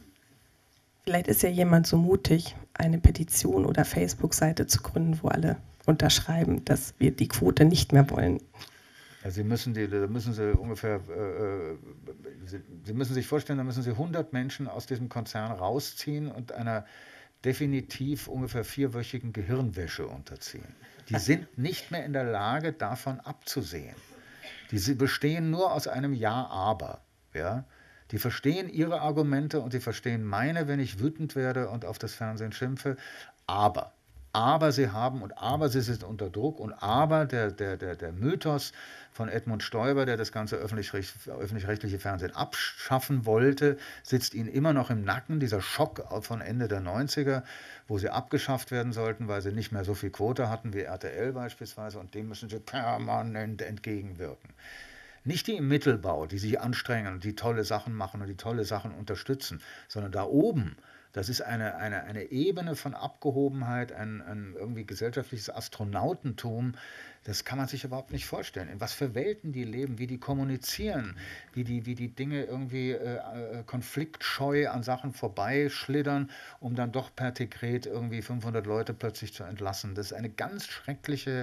Vielleicht ist ja jemand so mutig, eine Petition oder Facebook-Seite zu gründen, wo alle unterschreiben, dass wir die Quote nicht mehr wollen. Ja, Sie müssen, die, da müssen Sie ungefähr, äh, Sie, Sie müssen sich vorstellen, da müssen Sie hundert Menschen aus diesem Konzern rausziehen und einer definitiv ungefähr vierwöchigen Gehirnwäsche unterziehen. Die sind nicht mehr in der Lage, davon abzusehen. Die bestehen nur aus einem Ja, aber. Ja? Die verstehen ihre Argumente und die verstehen meine, wenn ich wütend werde und auf das Fernsehen schimpfe, aber. Aber sie haben und aber sie sind unter Druck und aber der, der, der, der Mythos von Edmund Stoiber, der das ganze öffentlich-rechtliche Fernsehen abschaffen wollte, sitzt ihnen immer noch im Nacken, dieser Schock von Ende der neunziger, wo sie abgeschafft werden sollten, weil sie nicht mehr so viel Quote hatten wie R T L beispielsweise und dem müssen sie permanent entgegenwirken. Nicht die im Mittelbau, die sich anstrengen und die tolle Sachen machen und die tolle Sachen unterstützen, sondern da oben. Das ist eine, eine, eine Ebene von Abgehobenheit, ein, ein irgendwie gesellschaftliches Astronautentum, das kann man sich überhaupt nicht vorstellen. In was für Welten die leben, wie die kommunizieren, wie die, wie die Dinge irgendwie äh, konfliktscheu an Sachen vorbeischlittern, um dann doch per Dekret irgendwie fünfhundert Leute plötzlich zu entlassen. Das ist eine ganz schreckliche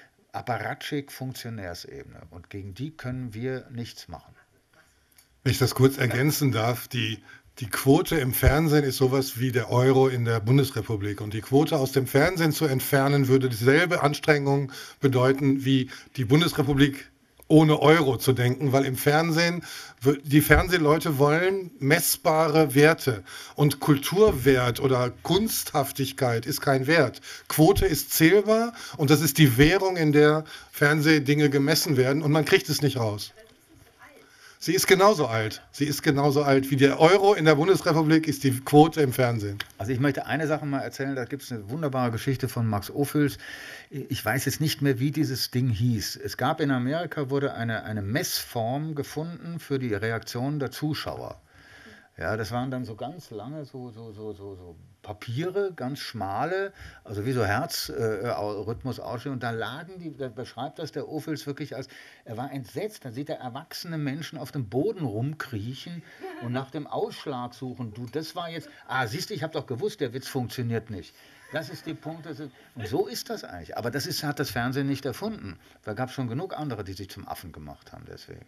Apparatschik-Funktionärsebene und gegen die können wir nichts machen. Wenn ich das kurz ergänzen darf, die Die Quote im Fernsehen ist sowas wie der Euro in der Bundesrepublik. Und die Quote aus dem Fernsehen zu entfernen, würde dieselbe Anstrengung bedeuten, wie die Bundesrepublik ohne Euro zu denken. Weil im Fernsehen, die Fernsehleute wollen messbare Werte. Und Kulturwert oder Kunsthaftigkeit ist kein Wert. Quote ist zählbar und das ist die Währung, in der Fernsehdinge gemessen werden. Und man kriegt es nicht raus. Sie ist genauso alt. Sie ist genauso alt wie der Euro in der Bundesrepublik ist die Quote im Fernsehen. Also ich möchte eine Sache mal erzählen, da gibt es eine wunderbare Geschichte von Max Ophüls. Ich weiß jetzt nicht mehr, wie dieses Ding hieß. Es gab in Amerika, wurde eine, eine Messform gefunden für die Reaktionen der Zuschauer. Ja, das waren dann so ganz lange so, so, so, so, so Papiere, ganz schmale, also wie so Herzrhythmus äh, ausstehen. Und da lagen die, da beschreibt das der Ophüls wirklich als, er war entsetzt, da sieht er erwachsene Menschen auf dem Boden rumkriechen und nach dem Ausschlag suchen. Du, das war jetzt, ah, siehst du, ich habe doch gewusst, der Witz funktioniert nicht. Das ist die Punkte. Und so ist das eigentlich. Aber das ist, hat das Fernsehen nicht erfunden. Da gab es schon genug andere, die sich zum Affen gemacht haben, deswegen.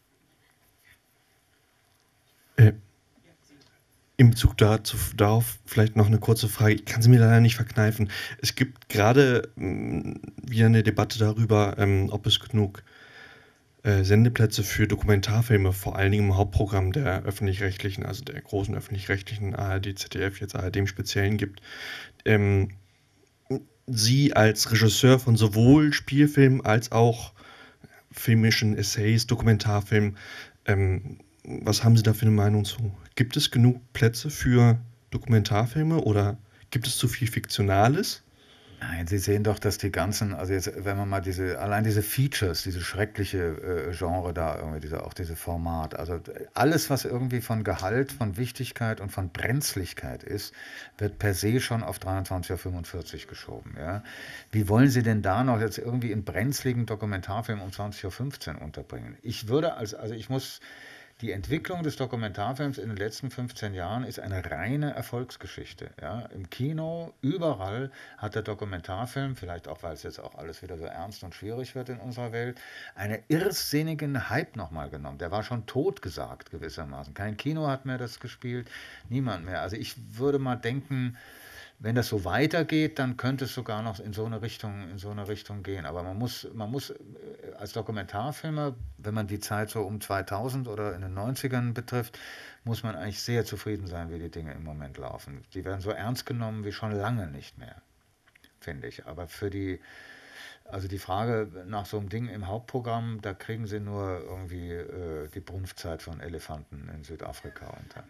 Äh. In Bezug dazu, darauf vielleicht noch eine kurze Frage. Ich kann sie mir leider nicht verkneifen. Es gibt gerade mh, wieder eine Debatte darüber, ähm, ob es genug äh, Sendeplätze für Dokumentarfilme, vor allen Dingen im Hauptprogramm der öffentlich-rechtlichen, also der großen öffentlich-rechtlichen A R D, Z D F, jetzt A R D im Speziellen gibt. Ähm, Sie als Regisseur von sowohl Spielfilmen als auch filmischen Essays, Dokumentarfilmen, ähm, was haben Sie da für eine Meinung zu? Gibt es genug Plätze für Dokumentarfilme oder gibt es zu viel Fiktionales? Nein, Sie sehen doch, dass die ganzen, also jetzt, wenn man mal diese, allein diese Features, diese schreckliche äh, Genre da, irgendwie diese, auch diese Format, also alles, was irgendwie von Gehalt, von Wichtigkeit und von Brenzlichkeit ist, wird per se schon auf dreiundzwanzig Uhr fünfundvierzig geschoben. Ja? Wie wollen Sie denn da noch jetzt irgendwie einen brenzligen Dokumentarfilm um zwanzig Uhr fünfzehn unterbringen? Ich würde, als, also ich muss... Die Entwicklung des Dokumentarfilms in den letzten fünfzehn Jahren ist eine reine Erfolgsgeschichte. Ja? Im Kino, überall hat der Dokumentarfilm, vielleicht auch, weil es jetzt auch alles wieder so ernst und schwierig wird in unserer Welt, einen irrsinnigen Hype nochmal genommen. Der war schon totgesagt gewissermaßen. Kein Kino hat mehr das gespielt, niemand mehr. Also ich würde mal denken, wenn das so weitergeht, dann könnte es sogar noch in so eine Richtung, in so eine Richtung gehen. Aber man muss, man muss als Dokumentarfilmer, wenn man die Zeit so um zweitausend oder in den neunzigern betrifft, muss man eigentlich sehr zufrieden sein, wie die Dinge im Moment laufen. Die werden so ernst genommen wie schon lange nicht mehr, finde ich. Aber für die, also die Frage nach so einem Ding im Hauptprogramm, da kriegen sie nur irgendwie äh, die Brunftzeit von Elefanten in Südafrika unter.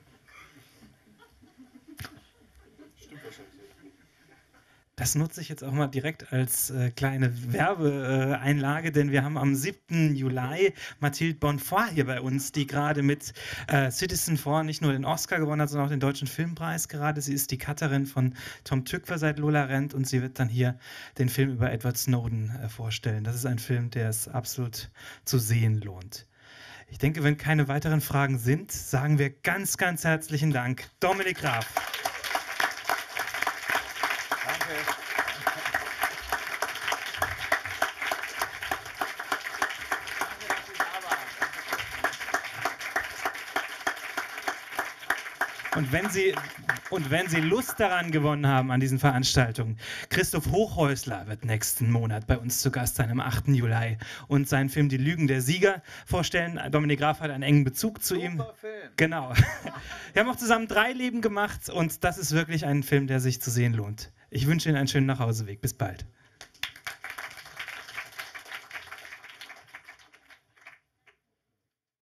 Das nutze ich jetzt auch mal direkt als äh, kleine Werbeeinlage, äh, denn wir haben am siebten Juli Mathilde Bonfoy hier bei uns, die gerade mit äh, Citizen Four nicht nur den Oscar gewonnen hat, sondern auch den Deutschen Filmpreis gerade. Sie ist die Cutterin von Tom Tykwer seit Lola Rent und sie wird dann hier den Film über Edward Snowden äh, vorstellen. Das ist ein Film, der es absolut zu sehen lohnt. Ich denke, wenn keine weiteren Fragen sind, sagen wir ganz, ganz herzlichen Dank. Dominik Graf. Und wenn Sie, und wenn Sie Lust daran gewonnen haben, an diesen Veranstaltungen, Christoph Hochhäusler wird nächsten Monat bei uns zu Gast sein, am achten Juli, und seinen Film Die Lügen der Sieger vorstellen. Dominik Graf hat einen engen Bezug zu ihm. Film. Genau. Wir haben auch zusammen drei Leben gemacht und das ist wirklich ein Film, der sich zu sehen lohnt. Ich wünsche Ihnen einen schönen Nachhauseweg. Bis bald.